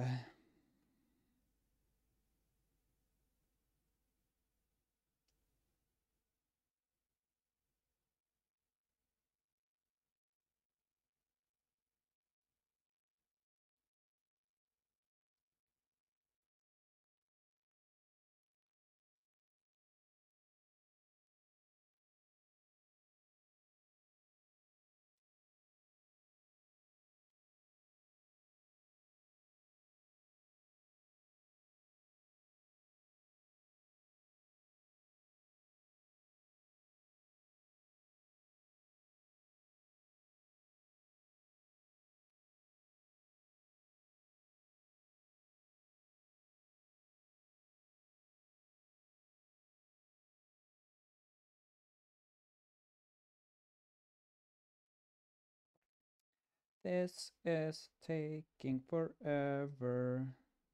this is taking forever.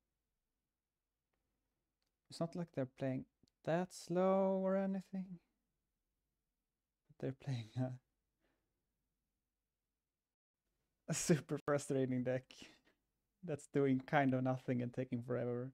It's not like they're playing that slow or anything. They're playing a, a super frustrating deck that's doing kind of nothing and taking forever.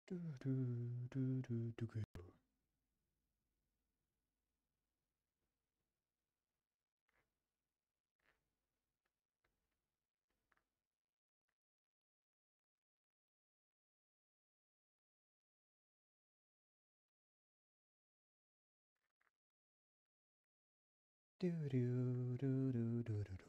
Do, do, do, do, do, do. Do, do, do, do, do, do, do.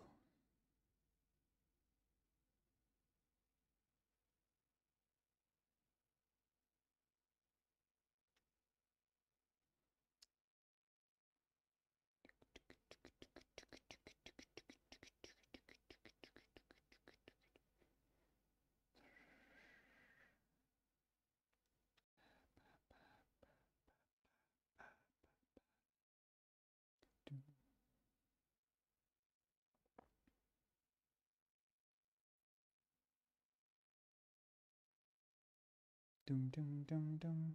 Dum, dum, dum, dum.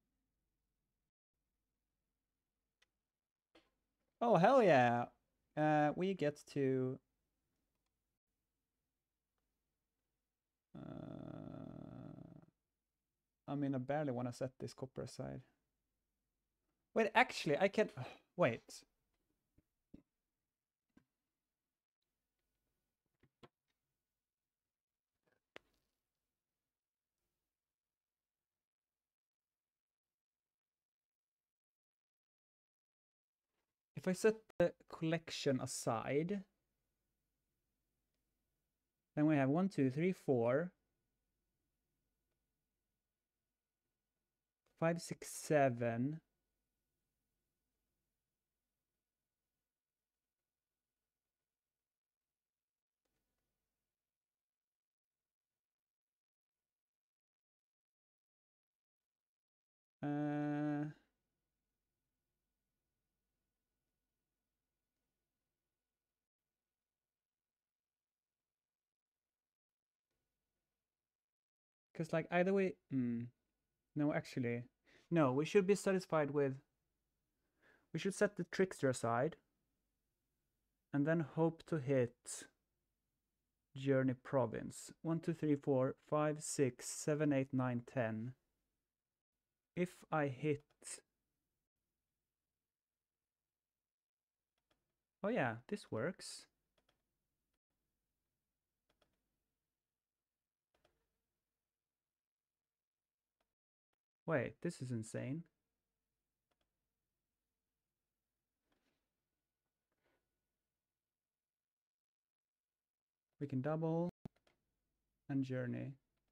Oh, hell yeah. Uh, we get to... Uh, I mean, I barely want to set this copper aside. Wait, actually, I can... Wait. If I set the collection aside, then we have one, two, three, four, five, six, seven. Uh, because like either way, mm, no, actually, no, we should be satisfied with, we should set the trickster aside and then hope to hit Journey Province. One, two, three, four, five, six, seven, eight, nine, ten. If I hit... Oh yeah, this works. Wait, this is insane. We can double and journey.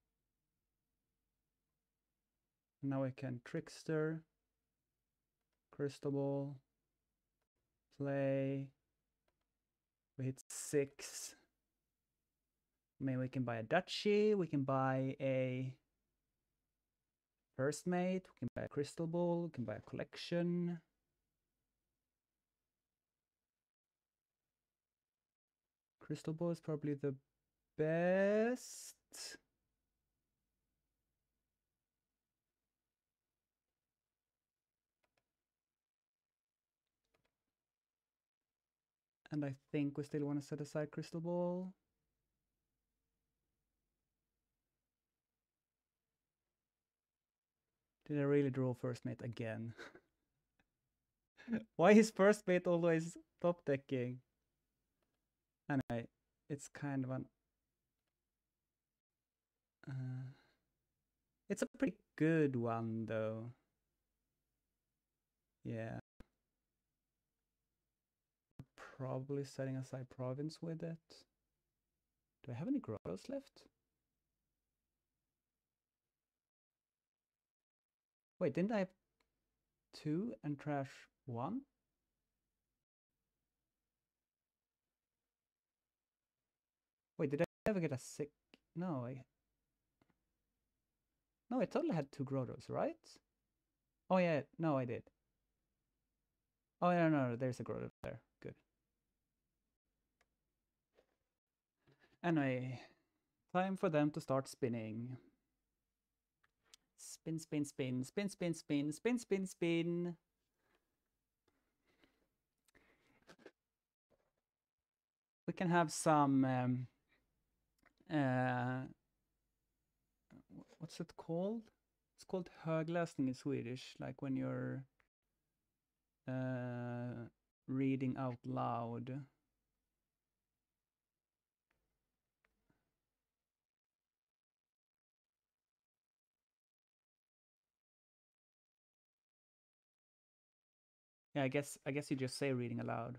And now we can trickster, crystal ball, play. We hit six. I mean, we can buy a duchy. We can buy a first mate. We can buy a crystal ball. We can buy a collection. Crystal ball is probably the best. And I think we still want to set aside crystal ball. Did I really draw first mate again? Why is first mate always top decking? Anyway, it's kind of an... Uh, it's a pretty good one, though. Yeah. Probably setting aside province with it. Do I have any grottos left? Wait, didn't I have two and trash one? Wait, did I ever get a sick? No, I... No, I totally had two grottos, right? Oh yeah, no, I did. Oh no, no, no, there's a grotto there. Good. Anyway, time for them to start spinning. Spin, spin, spin, spin, spin, spin, spin, spin, spin. We can have some, um, uh, what's it called? It's called högläsning in Swedish, like when you're uh, reading out loud. Yeah, I guess I guess you just say reading aloud.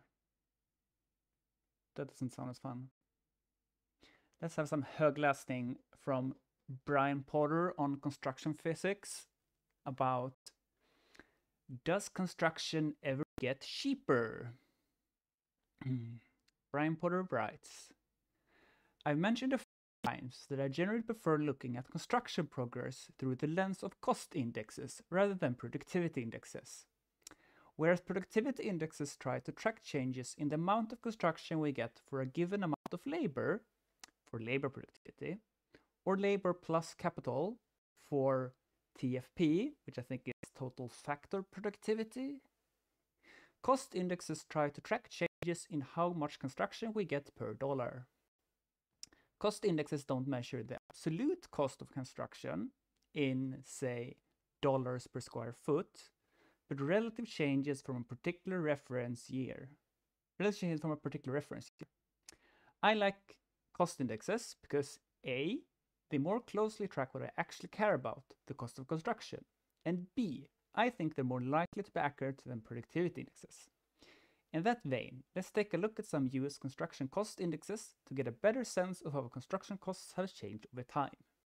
That doesn't sound as fun. Let's have some högläsning from Brian Potter on construction physics about, does construction ever get cheaper? Brian Potter writes, I've mentioned a few times that I generally prefer looking at construction progress through the lens of cost indexes rather than productivity indexes. Whereas productivity indexes try to track changes in the amount of construction we get for a given amount of labor, for labor productivity, or labor plus capital for T F P, which I think is total factor productivity. Cost indexes try to track changes in how much construction we get per dollar. Cost indexes don't measure the absolute cost of construction in, say, dollars per square foot, but relative changes from a particular reference year. Relative changes from a particular reference year. I like cost indexes because A, they more closely track what I actually care about, the cost of construction, and B, I think they're more likely to be accurate than productivity indexes. In that vein, let's take a look at some U S construction cost indexes to get a better sense of how construction costs have changed over time.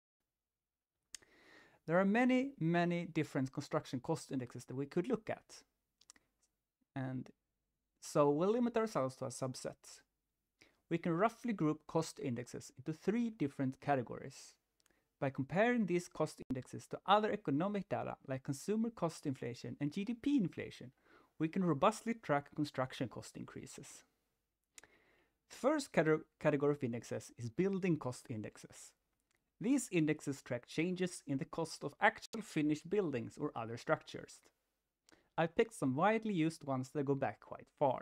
There are many, many different construction cost indexes that we could look at. And so we'll limit ourselves to a subset. We can roughly group cost indexes into three different categories. By comparing these cost indexes to other economic data like consumer cost inflation and G D P inflation, we can robustly track construction cost increases. The first category of indexes is building cost indexes. These indexes track changes in the cost of actual finished buildings or other structures. I've picked some widely used ones that go back quite far.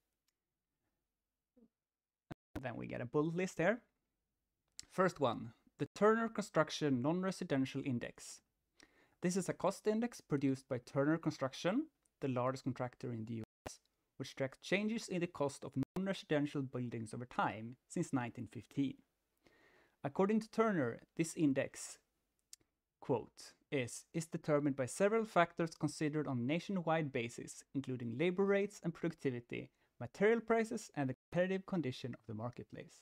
Then we get a bullet list here. First one, the Turner Construction Non-Residential Index. This is a cost index produced by Turner Construction, the largest contractor in the U S, which tracks changes in the cost of non-residential buildings over time since nineteen fifteen. According to Turner, this index, quote, is, is determined by several factors considered on a nationwide basis, including labor rates and productivity, material prices, and the competitive condition of the marketplace.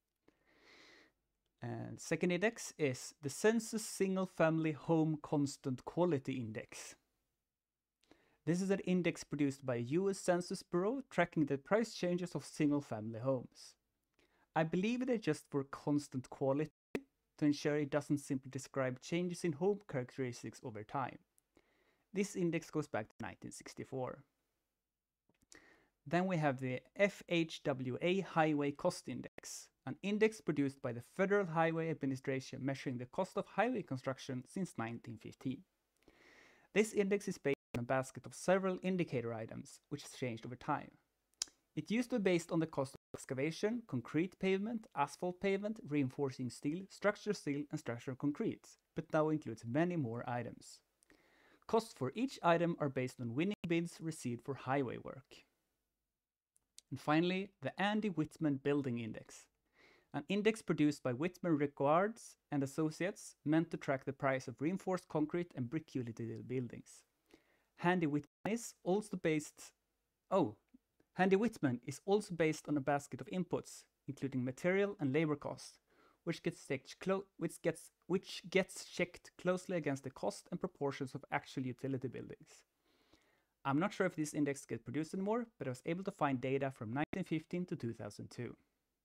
And second index is the Census Single Family Home Constant Quality Index. This is an index produced by U S Census Bureau tracking the price changes of single-family homes. I believe it adjusts for constant quality to ensure it doesn't simply describe changes in home characteristics over time. This index goes back to nineteen sixty-four. Then we have the F H W A Highway Cost Index, an index produced by the Federal Highway Administration measuring the cost of highway construction since nineteen fifteen. This index is based on a basket of several indicator items, which has changed over time. It used to be based on the cost of excavation, concrete pavement, asphalt pavement, reinforcing steel, structural steel, and structural concrete, but now includes many more items. Costs for each item are based on winning bids received for highway work. And finally, the Andy Whitman Building Index, an index produced by Whitman Rickards and Associates meant to track the price of reinforced concrete and brick utility buildings. Handy Whitman is also based, oh, Handy Whitman is also based on a basket of inputs, including material and labor costs, which gets checked, which gets, which gets checked closely against the cost and proportions of actual utility buildings. I'm not sure if this index gets produced anymore, but I was able to find data from nineteen fifteen to two thousand two.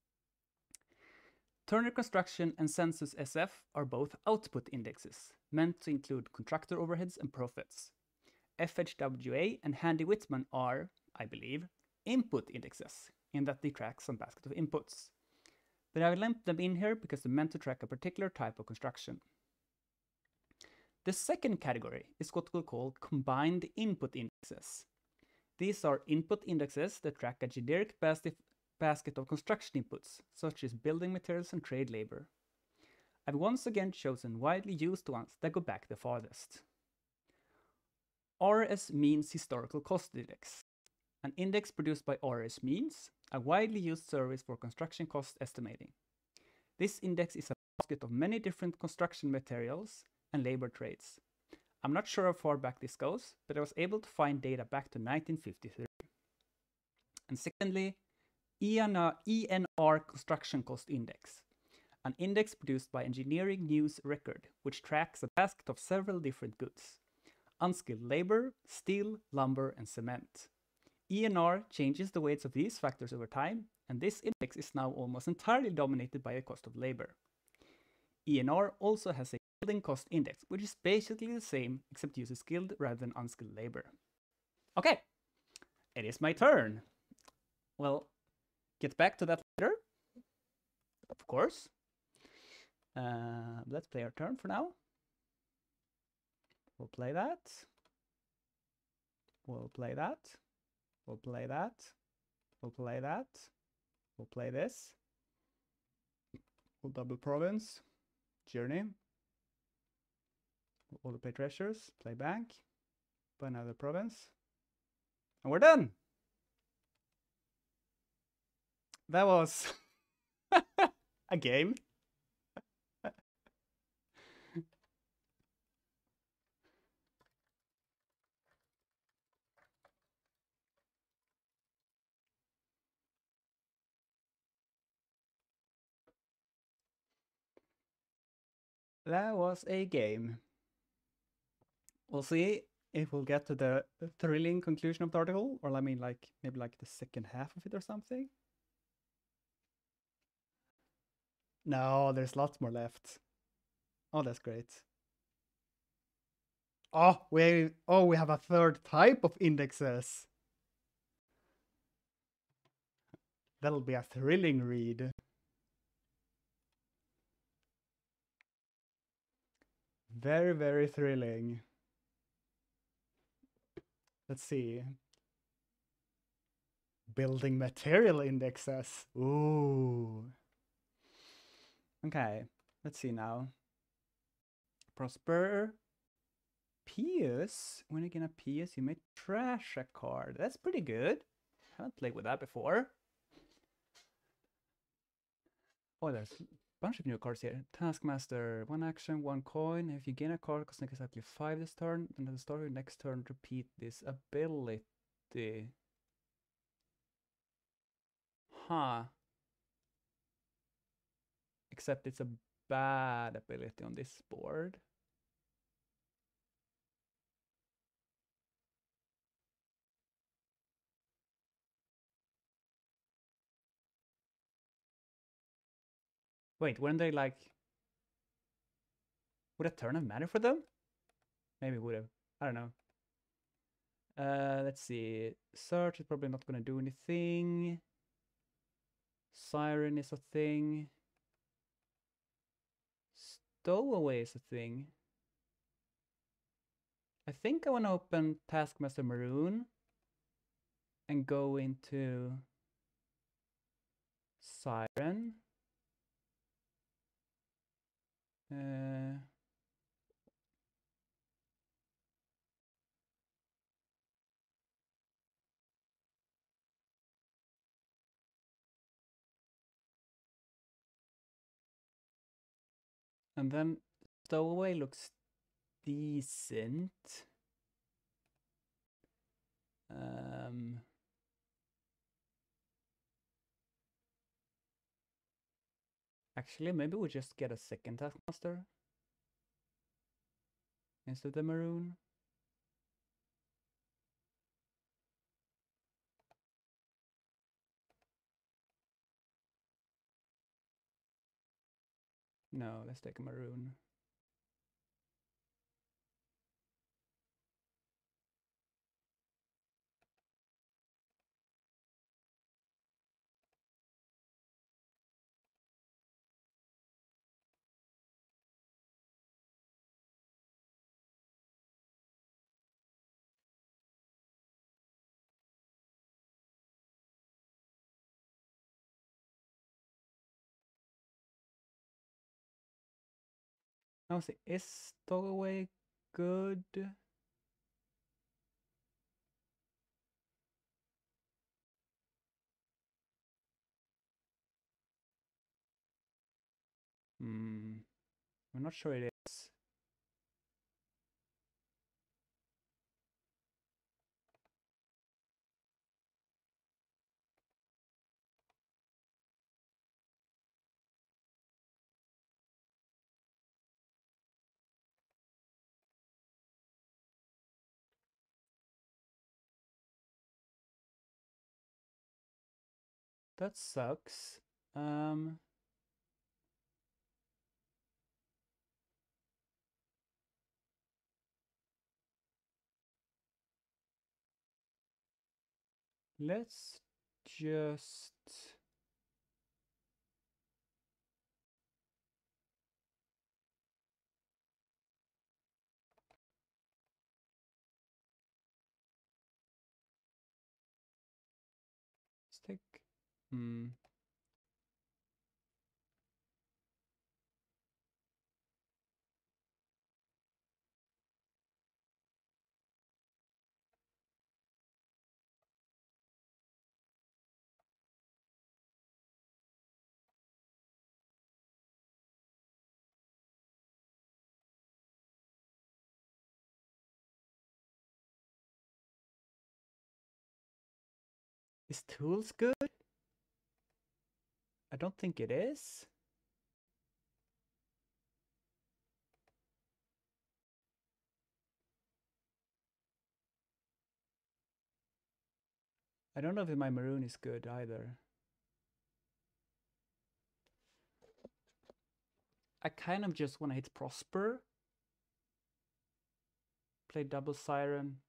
Turner Construction and Census S F are both output indexes, meant to include contractor overheads and profits. F H W A and Handy Whitman are, I believe, input indexes, in that they track some basket of inputs. But I've lumped them in here because they're meant to track a particular type of construction. The second category is what we'll call combined input indexes. These are input indexes that track a generic basket basket of construction inputs, such as building materials and trade labor. I've once again chosen widely used ones that go back the farthest. R S means historical cost index. An index produced by R S means, a widely used service for construction cost estimating. This index is a basket of many different construction materials and labor trades. I'm not sure how far back this goes, but I was able to find data back to nineteen fifty-three. And secondly, E N R Construction Cost Index, an index produced by Engineering News Record, which tracks a basket of several different goods: unskilled labor, steel, lumber, and cement. E N R changes the weights of these factors over time, and this index is now almost entirely dominated by the cost of labor. E N R also has a building cost index, which is basically the same except uses skilled rather than unskilled labor. Okay, it is my turn. Well, get back to that later, of course. Uh, let's play our turn for now. We'll play that. We'll play that. We'll play that. We'll play that. We'll play this. We'll double province. Journey. We'll play treasures. Play bank. Play another province. And we're done! That was a game. That was a game. We'll see if we'll get to the thrilling conclusion of the article, or I mean, like maybe like the second half of it or something. No, there's lots more left. Oh, that's great. Oh, we oh we have a third type of indexes. That'll be a thrilling read. Very, very thrilling. Let's see. Building material indexes. Ooh. Okay, let's see now. Prosper. Pious. When you get a Pious, you may trash a card. That's pretty good. Haven't played with that before. Oh, there's a bunch of new cards here. Taskmaster. One action, one coin. If you gain a card, cost exactly five this turn, and at the start of your next turn, repeat this ability. Huh. Except it's a bad ability on this board. Wait, weren't they like... Would a turn have mattered for them? Maybe it would have. I don't know. Uh, let's see. Search is probably not going to do anything. Siren is a thing. Stowaway is a thing. I think I want to open Taskmaster Maroon and go into Siren. Uh, and then Stowaway looks decent. Um, actually, maybe we just get a second Taskmaster instead of the Maroon. No, let's take a Maroon. I would say, is stowaway good? Hmm. I'm not sure it is. That sucks. Um, let's just stick. Hmm. Is tools good? I don't think it is. I don't know if my maroon is good either. I kind of just want to hit Prosper. Play double Siren.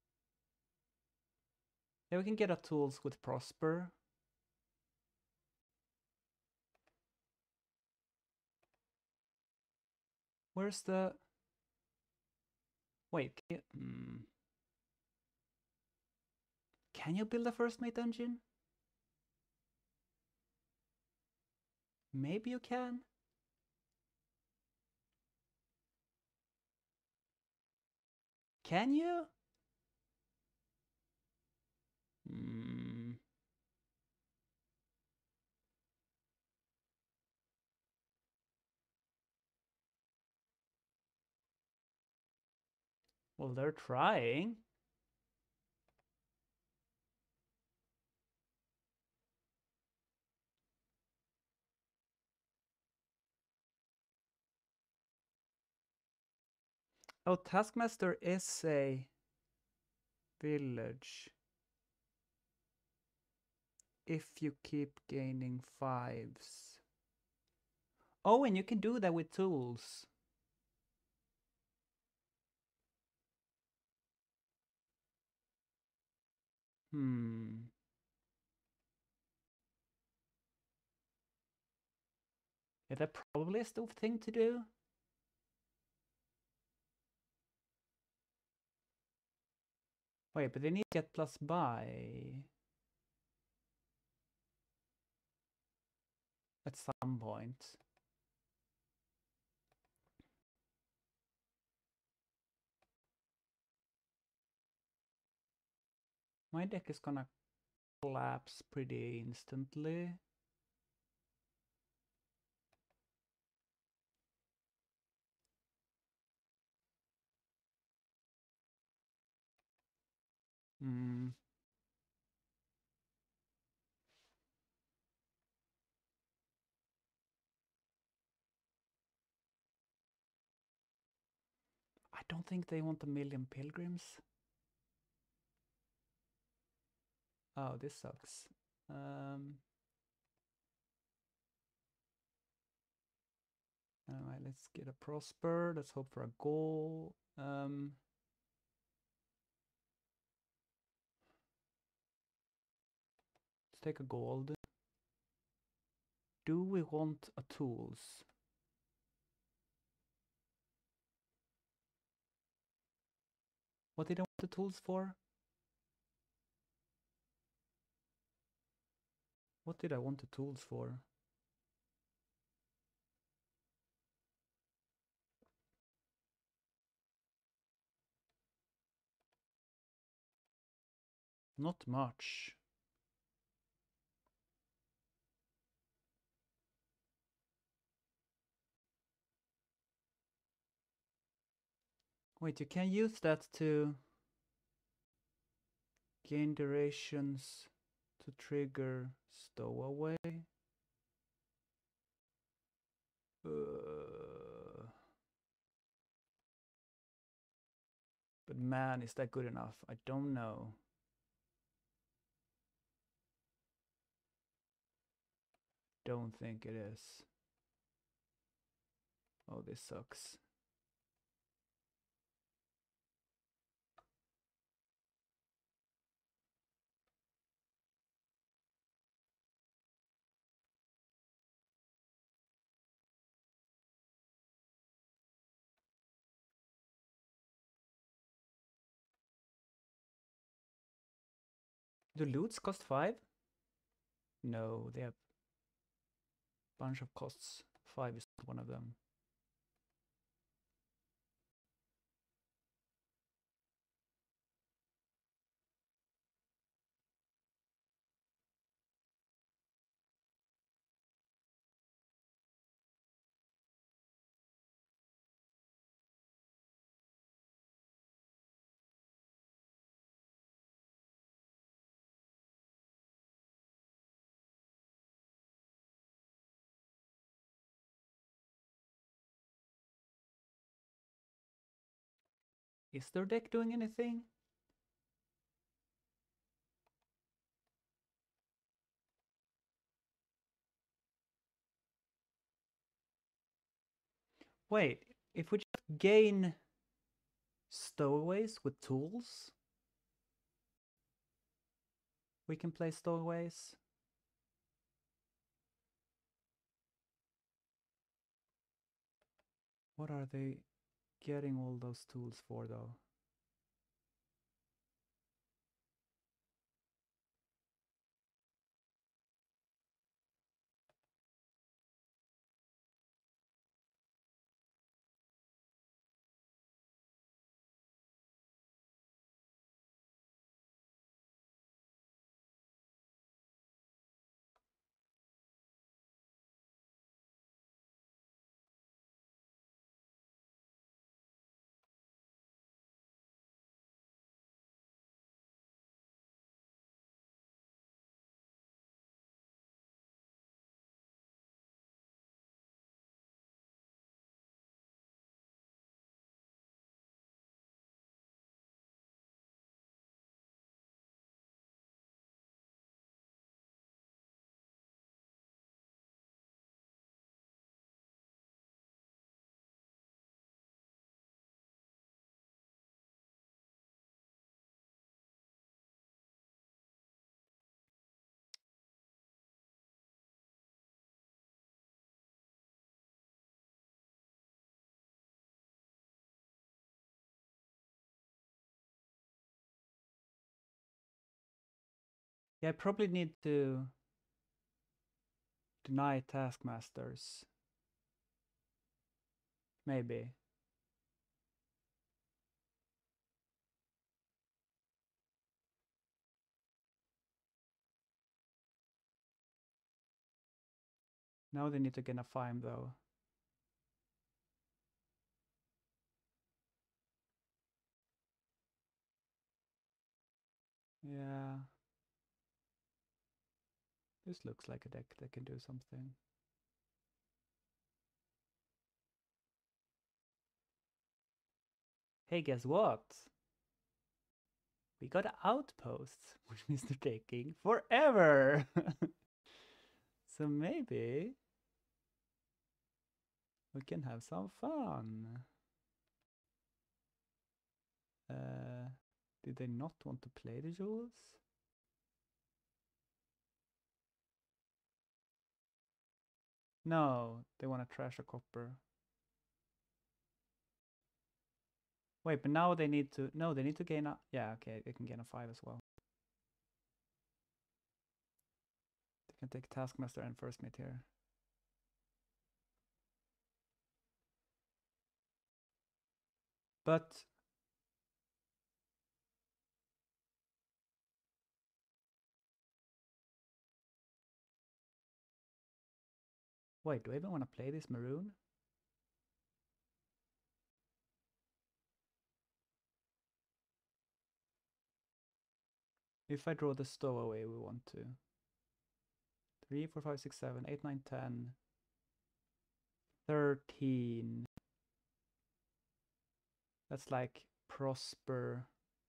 Yeah, we can get our tools with Prosper. Where's the... Wait, can you... Mm. Can you build a first mate engine? Maybe you can. Can you? Hmm. Well, they're trying. Oh, Taskmaster is a village. If you keep gaining fives. Oh, and you can do that with tools. Hmm. Yeah, that probably is the thing to do. Wait, but they need to get plus buy at some point. My deck is gonna collapse pretty instantly. Hmm. I don't think they want a million pilgrims. Oh, this sucks. Um, Alright, let's get a prosper. Let's hope for a goal. Um, let's take a gold. Do we want a tools? What did I want the tools for? What did I want the tools for? not much. Wait, you can use that to gain durations to trigger stowaway. Uh, but man, is that good enough? I don't know. Don't think it is. Oh, this sucks. Do loots cost five? No, they have a bunch of costs. Five is not one of them. Is their deck doing anything? Wait, if we just gain stowaways with tools, we can play stowaways. What are they getting all those tools for, though? Yeah, I probably need to deny taskmasters. Maybe. Now they need to gain a fine, though. Yeah. This looks like a deck that can do something. Hey, guess what? We got outposts, which means they're taking forever. So maybe we can have some fun. Uh, did they not want to play the jewels? No, they want to trash a copper. Wait, but now they need to... No, they need to gain a... Yeah, okay, they can gain a five as well. They can take Taskmaster and First Mate here. But Wait, do I even want to play this maroon? If I draw the stowaway, we want to. three, four, five, six, seven, eight, nine, ten, thirteen. That's like prosper.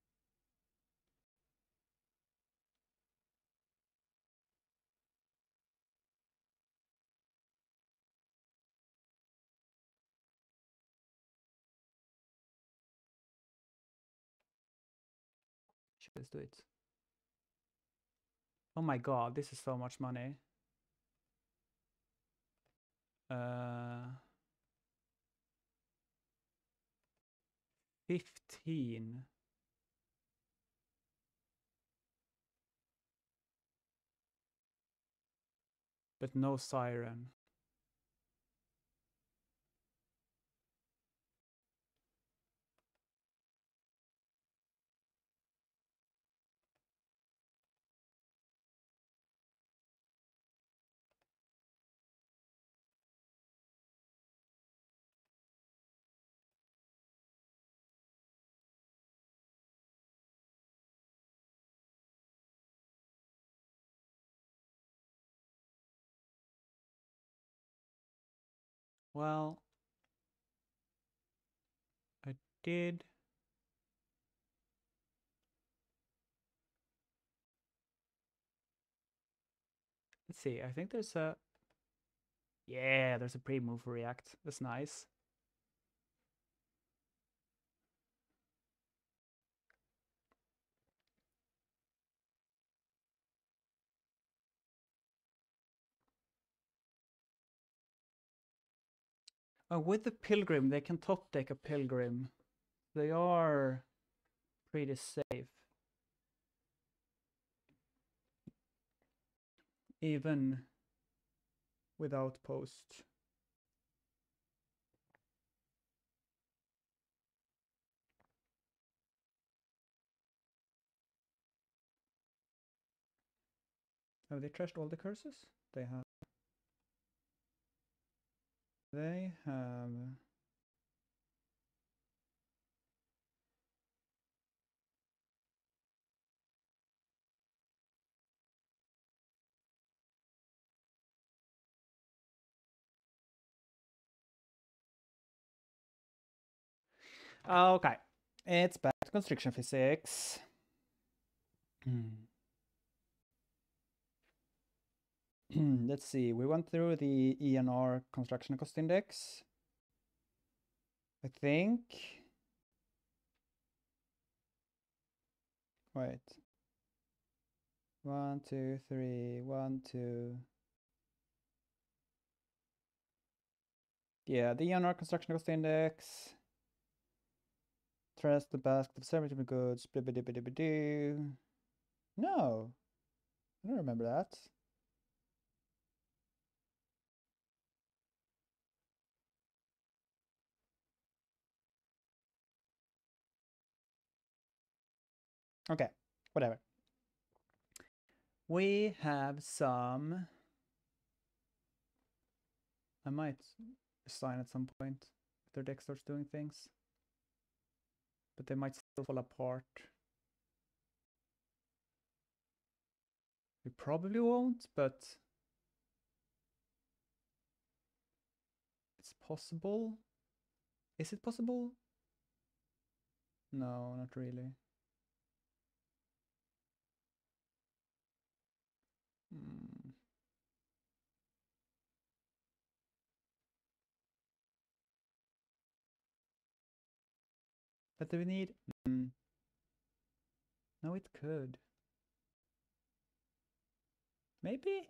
Let's do it. Oh my god, this is so much money. Uh, fifteen. But no siren. Well, I did. Let's see, I think there's a... Yeah, there's a pre-move react. That's nice. Oh, with the Pilgrim, they can top deck a Pilgrim. They are pretty safe. Even without post. Have they trashed all the curses? They have. They have. Okay, it's back to constriction physics. Hmm. Let's see, we went through the E N R construction cost index. I think. Wait. One, two, three, one, two. Yeah, the E N R construction cost index. Trust the basket of seventy goods. Blah, blah, blah, blah, blah, blah. No, I don't remember that. Okay, whatever. We have some. I might assign at some point if their deck starts doing things. But they might still fall apart. We probably won't, but it's possible. Is it possible? No, not really. Hmm. But do we need... Mm. No, it could. Maybe?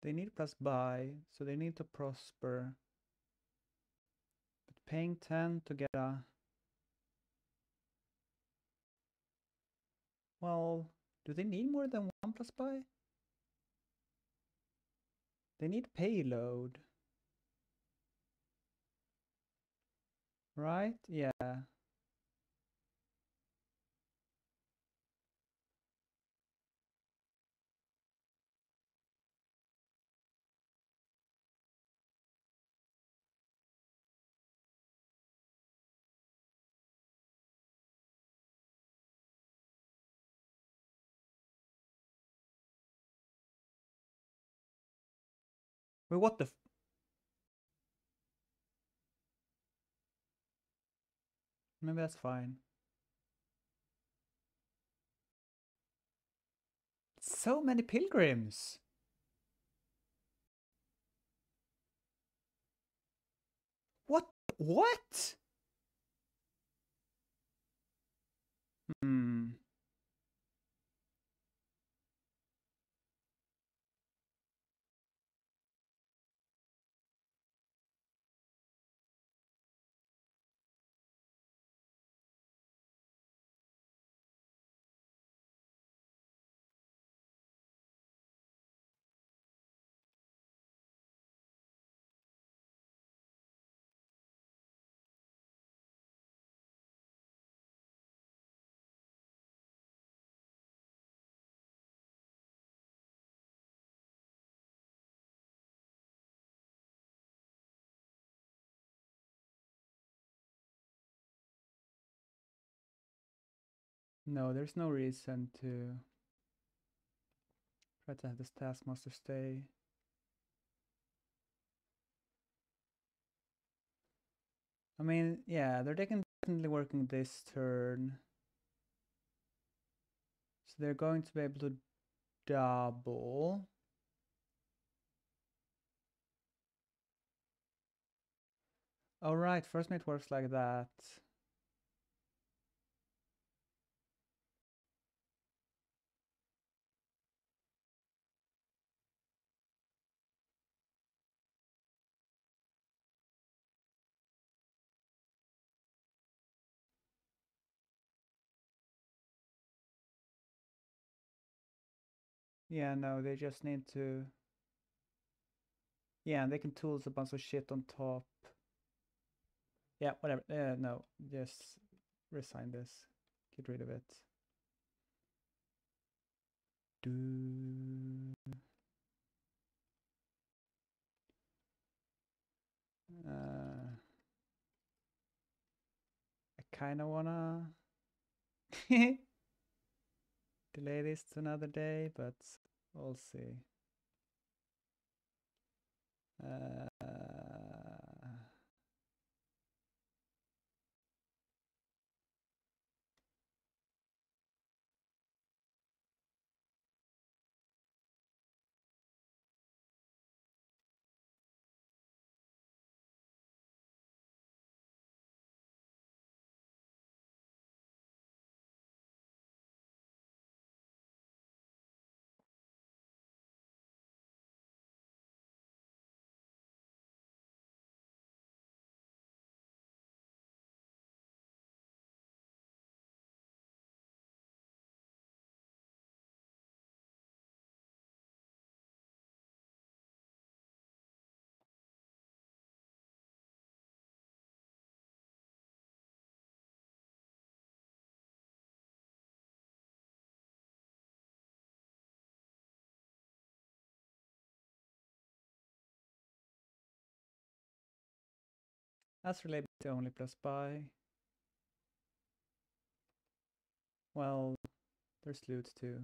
They need plus buy, so they need to prosper. But paying ten to get a... Well, do they need more than one plus buy? They need payload. Right? Yeah. Wait, what the f- Maybe that's fine. So many pilgrims! What? What? Hmm. No, there's no reason to try to have this taskmaster stay. I mean, yeah, they're definitely working this turn. So they're going to be able to double. All right, first mate works like that. Yeah, no, they just need to... Yeah, and they can tools a bunch of shit on top. Yeah, whatever. Uh, no, just resign this. Get rid of it. Do... Uh, I kind of wanna delay this to another day, but we'll see. Uh, as related to only plus buy. Well, there's loot too.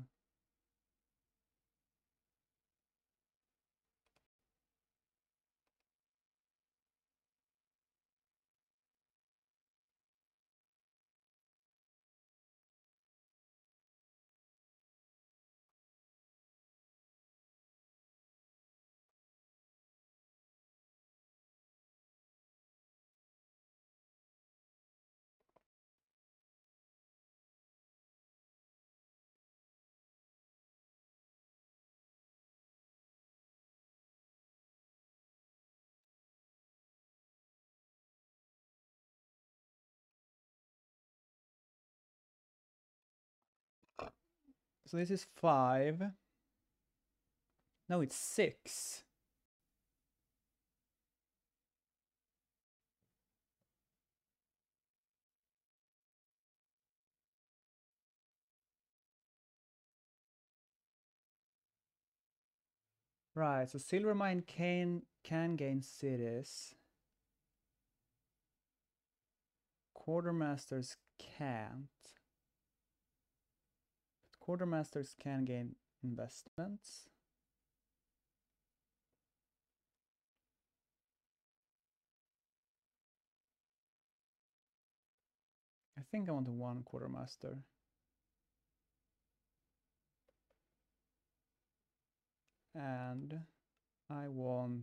So this is five. No, it's six. Right, so silver mine can can gain cities. Quartermasters can't. But quartermasters can gain investments. I think I want a one quartermaster. And I want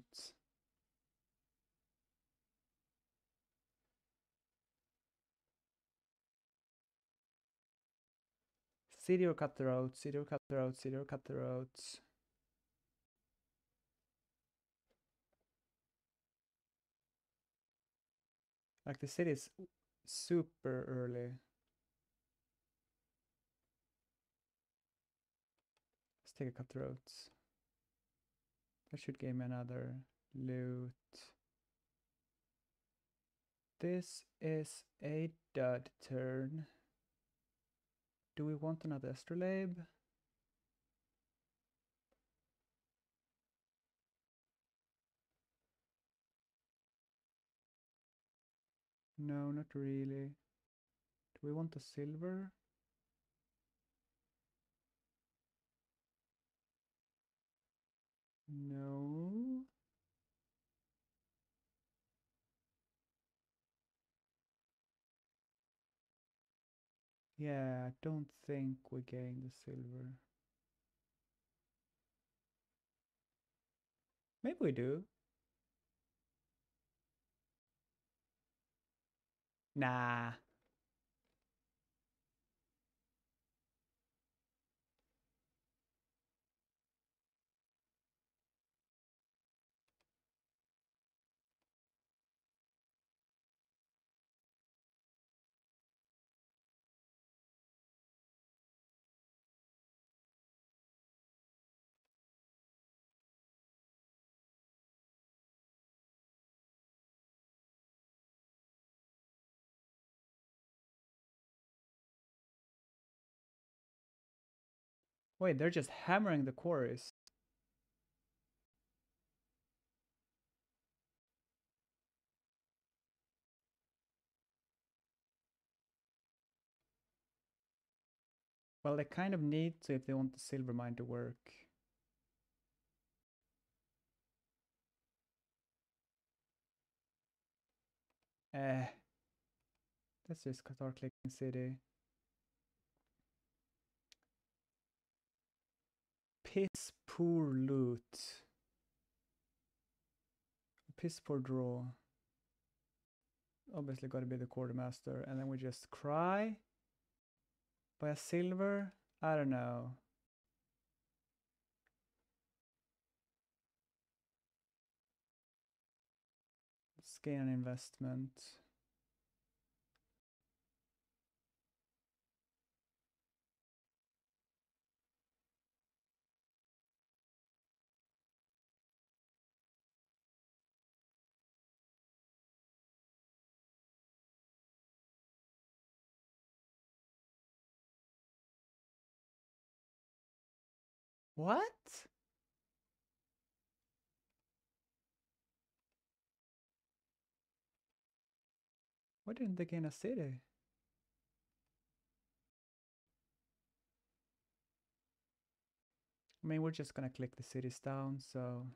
city or cutthroat, city or cutthroat, city or cutthroats. Like the city is super early. Let's take a cutthroats. That should give me another loot. This is a dud turn. Do we want another astrolabe? No, not really. Do we want a silver? No. Yeah, I don't think we gain the silver. Maybe we do. Nah. Wait, they're just hammering the quarries. Well, they kind of need to if they want the silver mine to work. Eh. Let's just start clicking city. Piss poor loot. Piss poor draw. Obviously gotta be the quartermaster. And then we just cry. Buy a silver? I don't know. Let's gain an investment. What? Why didn't they gain a city? I mean, we're just gonna click the cities down, so...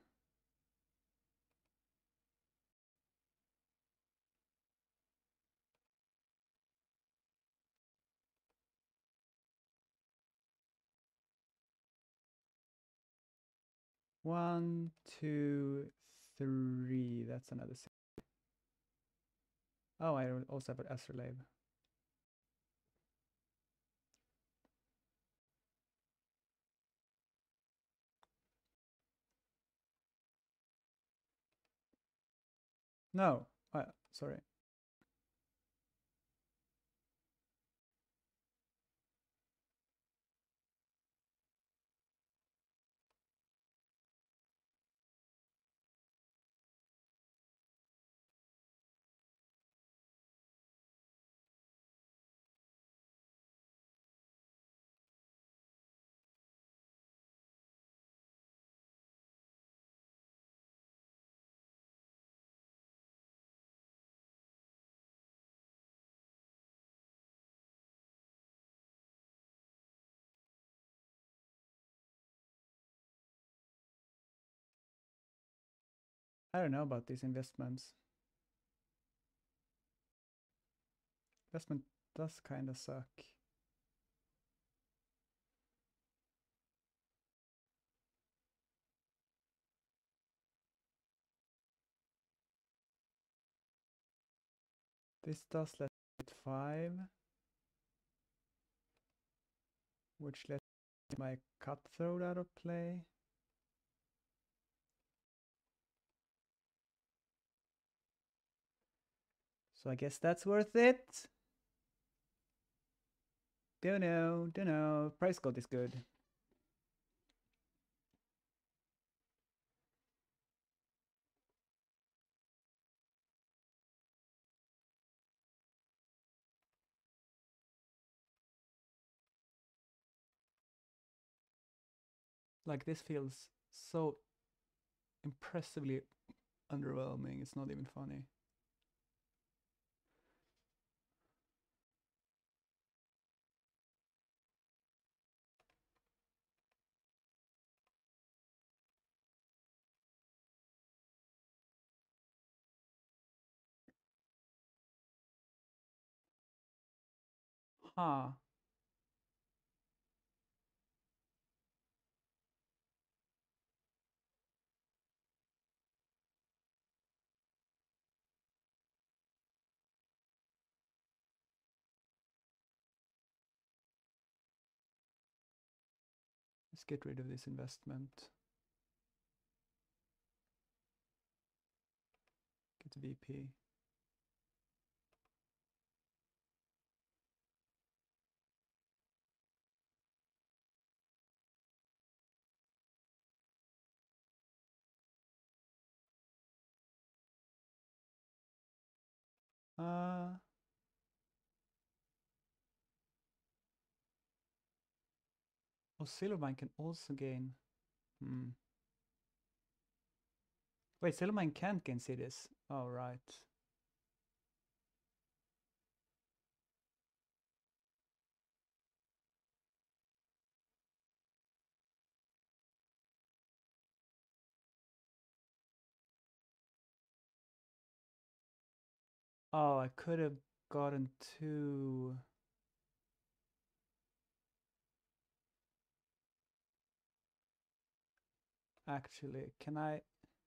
One, two, three. That's another city. Oh, I also have an astrolabe. No. Oh, sorry. I don't know about these investments. Investment does kind of suck. This does let me hit five, which lets my cutthroat out of play. So I guess that's worth it. Don't know, don't know. Price gold is good. Like, this feels so impressively underwhelming. It's not even funny. Huh. Let's get rid of this investment. Get V P. Uh, oh, Silvermine can also gain. Hmm. Wait, Silvermine can't gain cities. Oh, right. Oh, I could have gotten two. Actually, can I?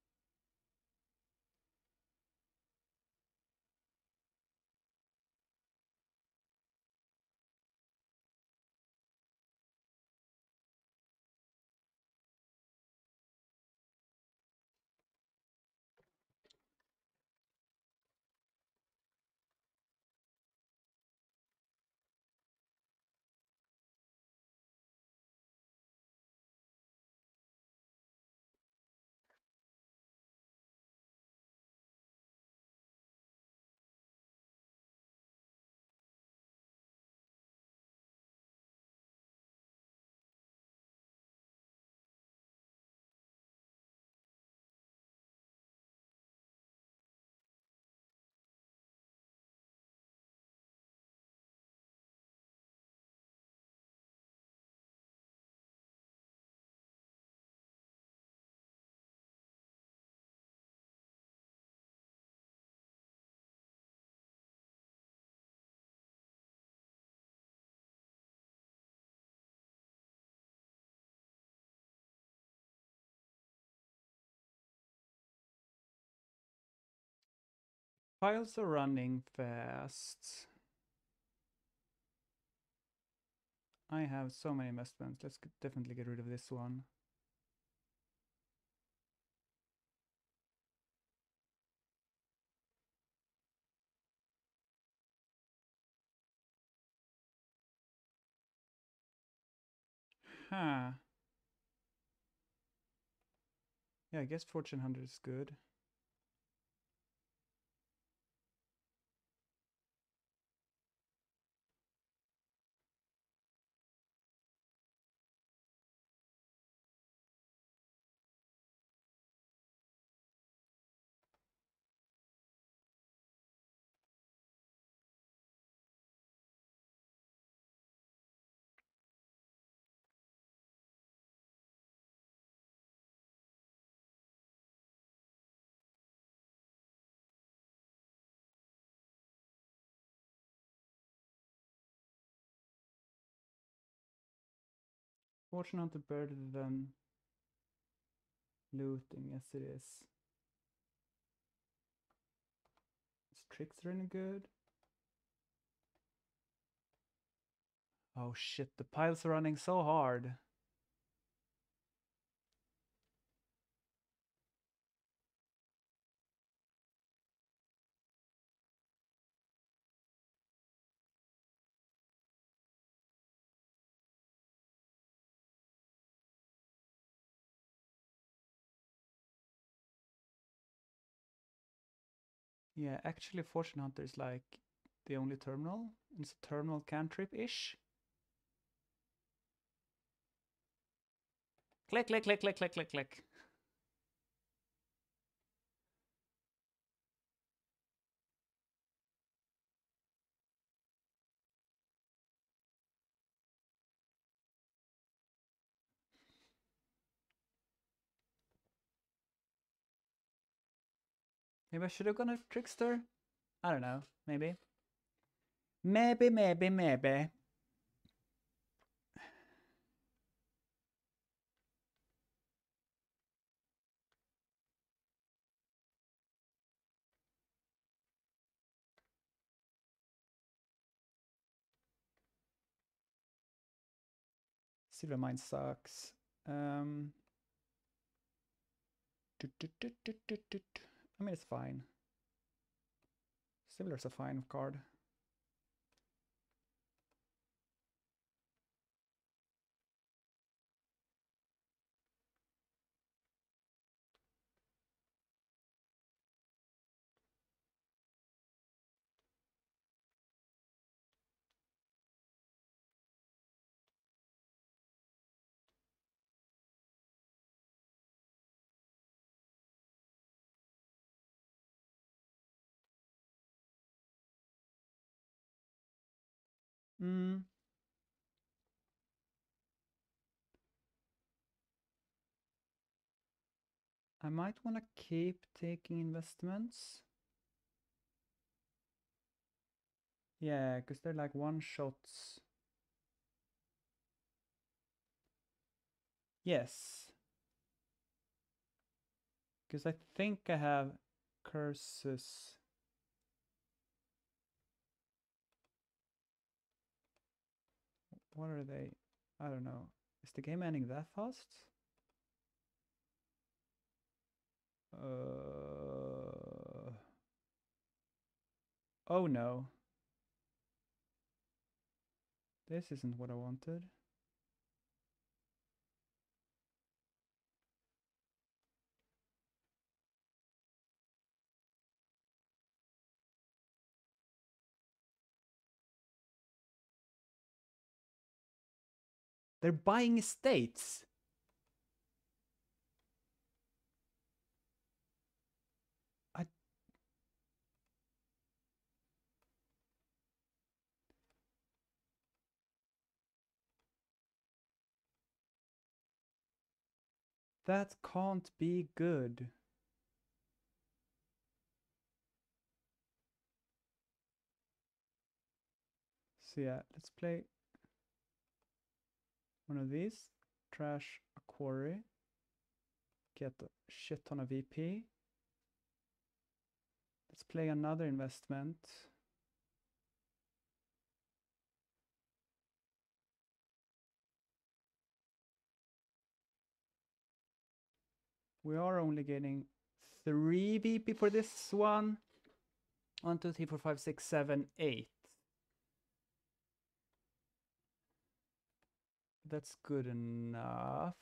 Files are running fast. I have so many investments. Let's definitely get rid of this one. Huh. Yeah, I guess Fortune one hundred is good. Fortune Hunter better than looting? Yes, it is. Is Trickster any good? Oh shit, the piles are running so hard. Yeah, actually Fortune Hunter is like the only terminal. It's a terminal cantrip-ish. Click, click, click, click, click, click, click. Maybe I should have gone a Trickster? I don't know, maybe. Maybe, maybe, maybe. Silver Mine sucks. Um, doot, doot, doot, doot, doot, doot. I mean, it's fine. Silver's a fine card. Mm. I might want to keep taking investments. Yeah, because they're like one shots. Yes. Because I think I have curses. What are they? I don't know. Is the game ending that fast? Uh... Oh no. This isn't what I wanted. They're buying estates. I... That can't be good. So yeah, let's play one of these. Trash a quarry. Get a shit ton of V P. Let's play another investment. We are only getting three V P for this one. One, two, three, four, five, six, seven, eight. That's good enough.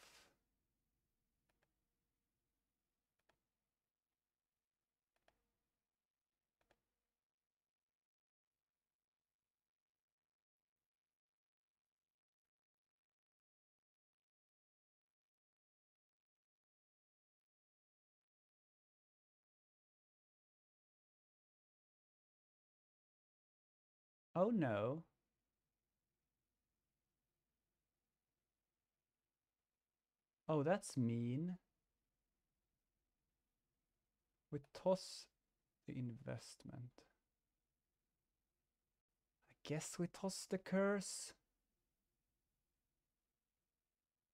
Oh no. Oh, that's mean. We toss the investment. I guess we toss the curse.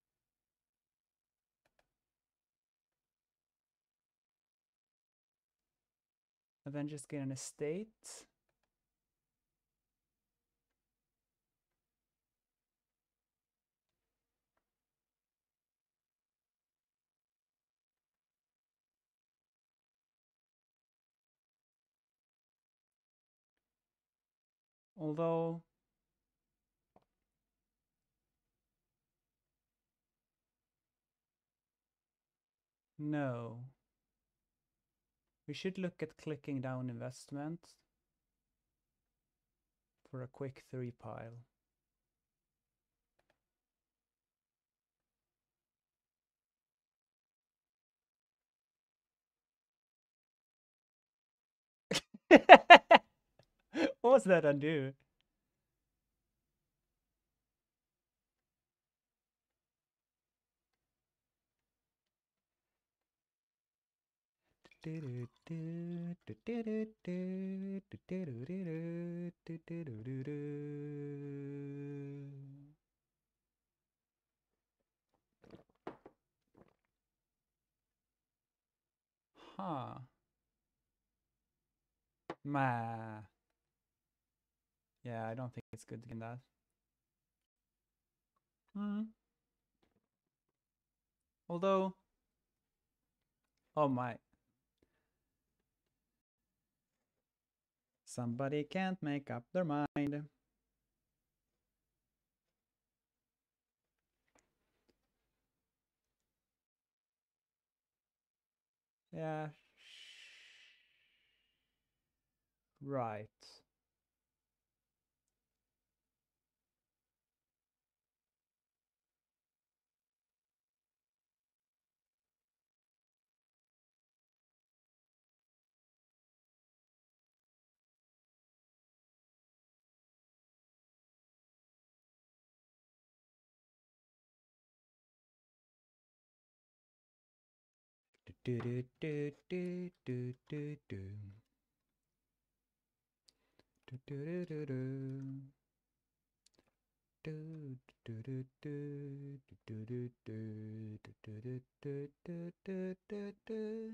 Avengers gain an estate. Although no. We should look at clicking down investment for a quick three pile. What was that undo? Huh. Ma. Yeah, I don't think it's good in that. Hmm. Although, oh my. Somebody can't make up their mind. Yeah. Right. Do do do do do do do. Do do do do. Do do do do do do do do do do do do do.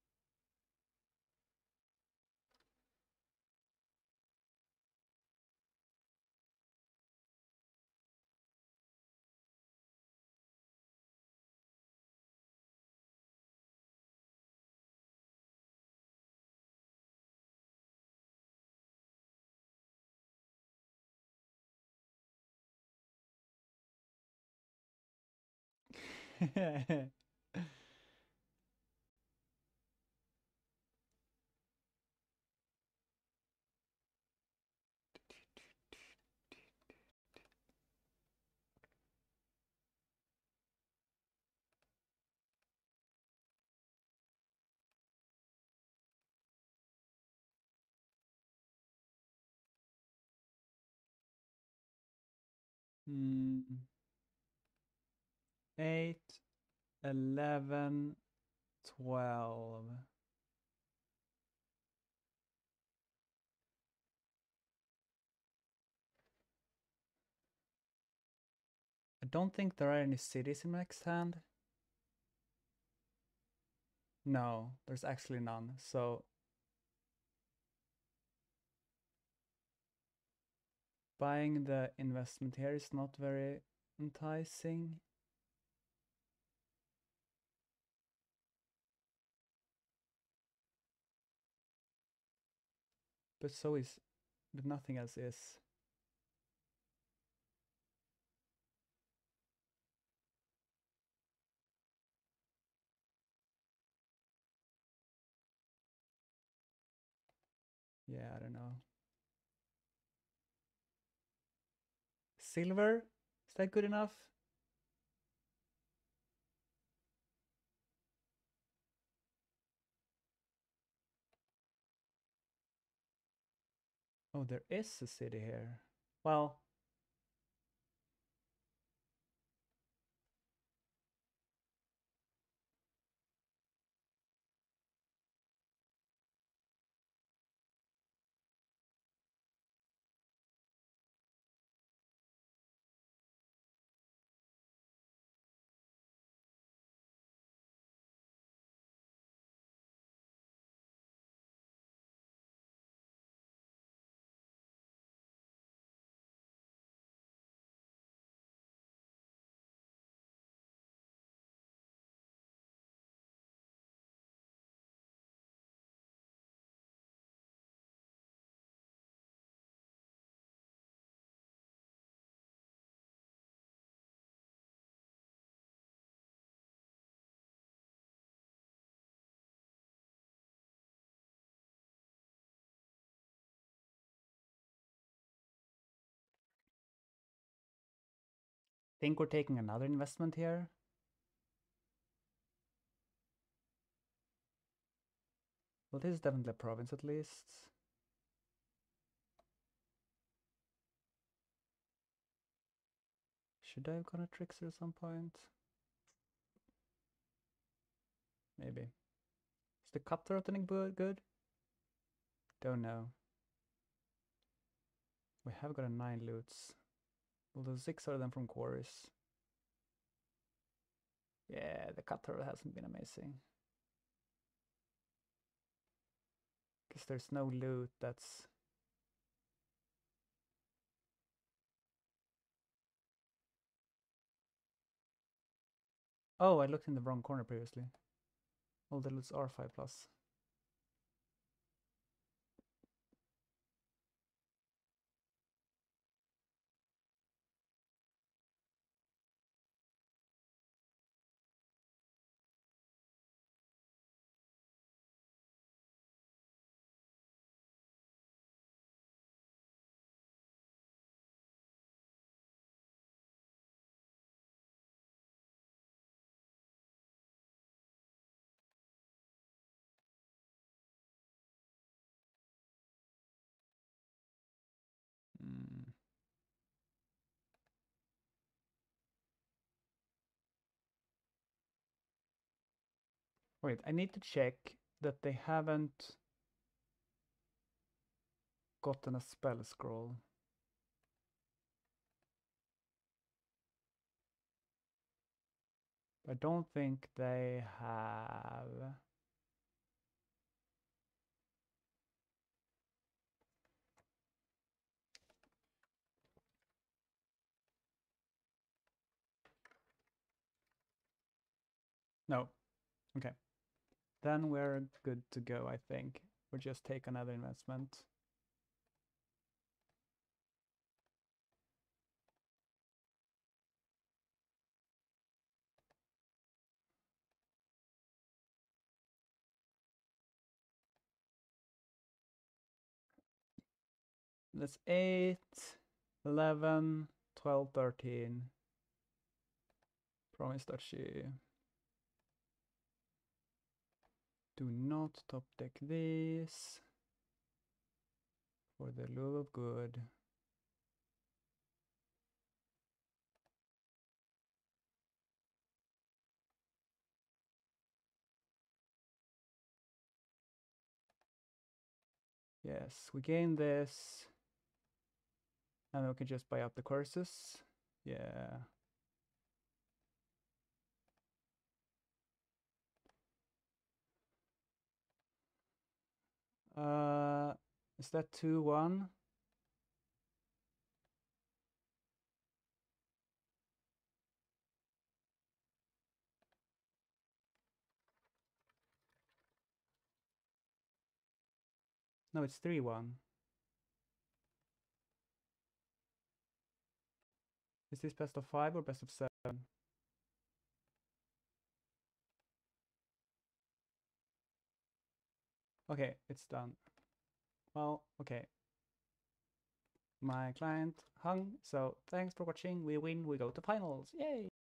Hmm. Eight, eleven, twelve. I don't think there are any cities in my next hand. No, there's actually none. So buying the investment here is not very enticing. But so is, but nothing else is. Yeah, I don't know. Silver? Is that good enough? Oh, there is a city here. Well, think we're taking another investment here. Well, this is definitely a province at least. Should I have gone a Trickster at some point? Maybe. Is the cutthroat any good? Don't know. We have got a nine loots. Although six are them from quarries. Yeah, the cutthroat hasn't been amazing. Because there's no loot that's... Oh, I looked in the wrong corner previously. All the loots are five plus. Mm. Wait, I need to check that they haven't gotten a spell scroll. I don't think they have. No. Okay. Then we're good to go, I think. We'll just take another investment. That's eight, eleven, twelve, thirteen. Promise that she... Do not top deck this. For the love of good. Yes, we gain this. And then we can just buy up the curses. Yeah. Uh, is that two one? No, it's three one. Is this best of five or best of seven? Okay, it's done. Well, okay. My client hung, so thanks for watching. We win, we go to finals. Yay!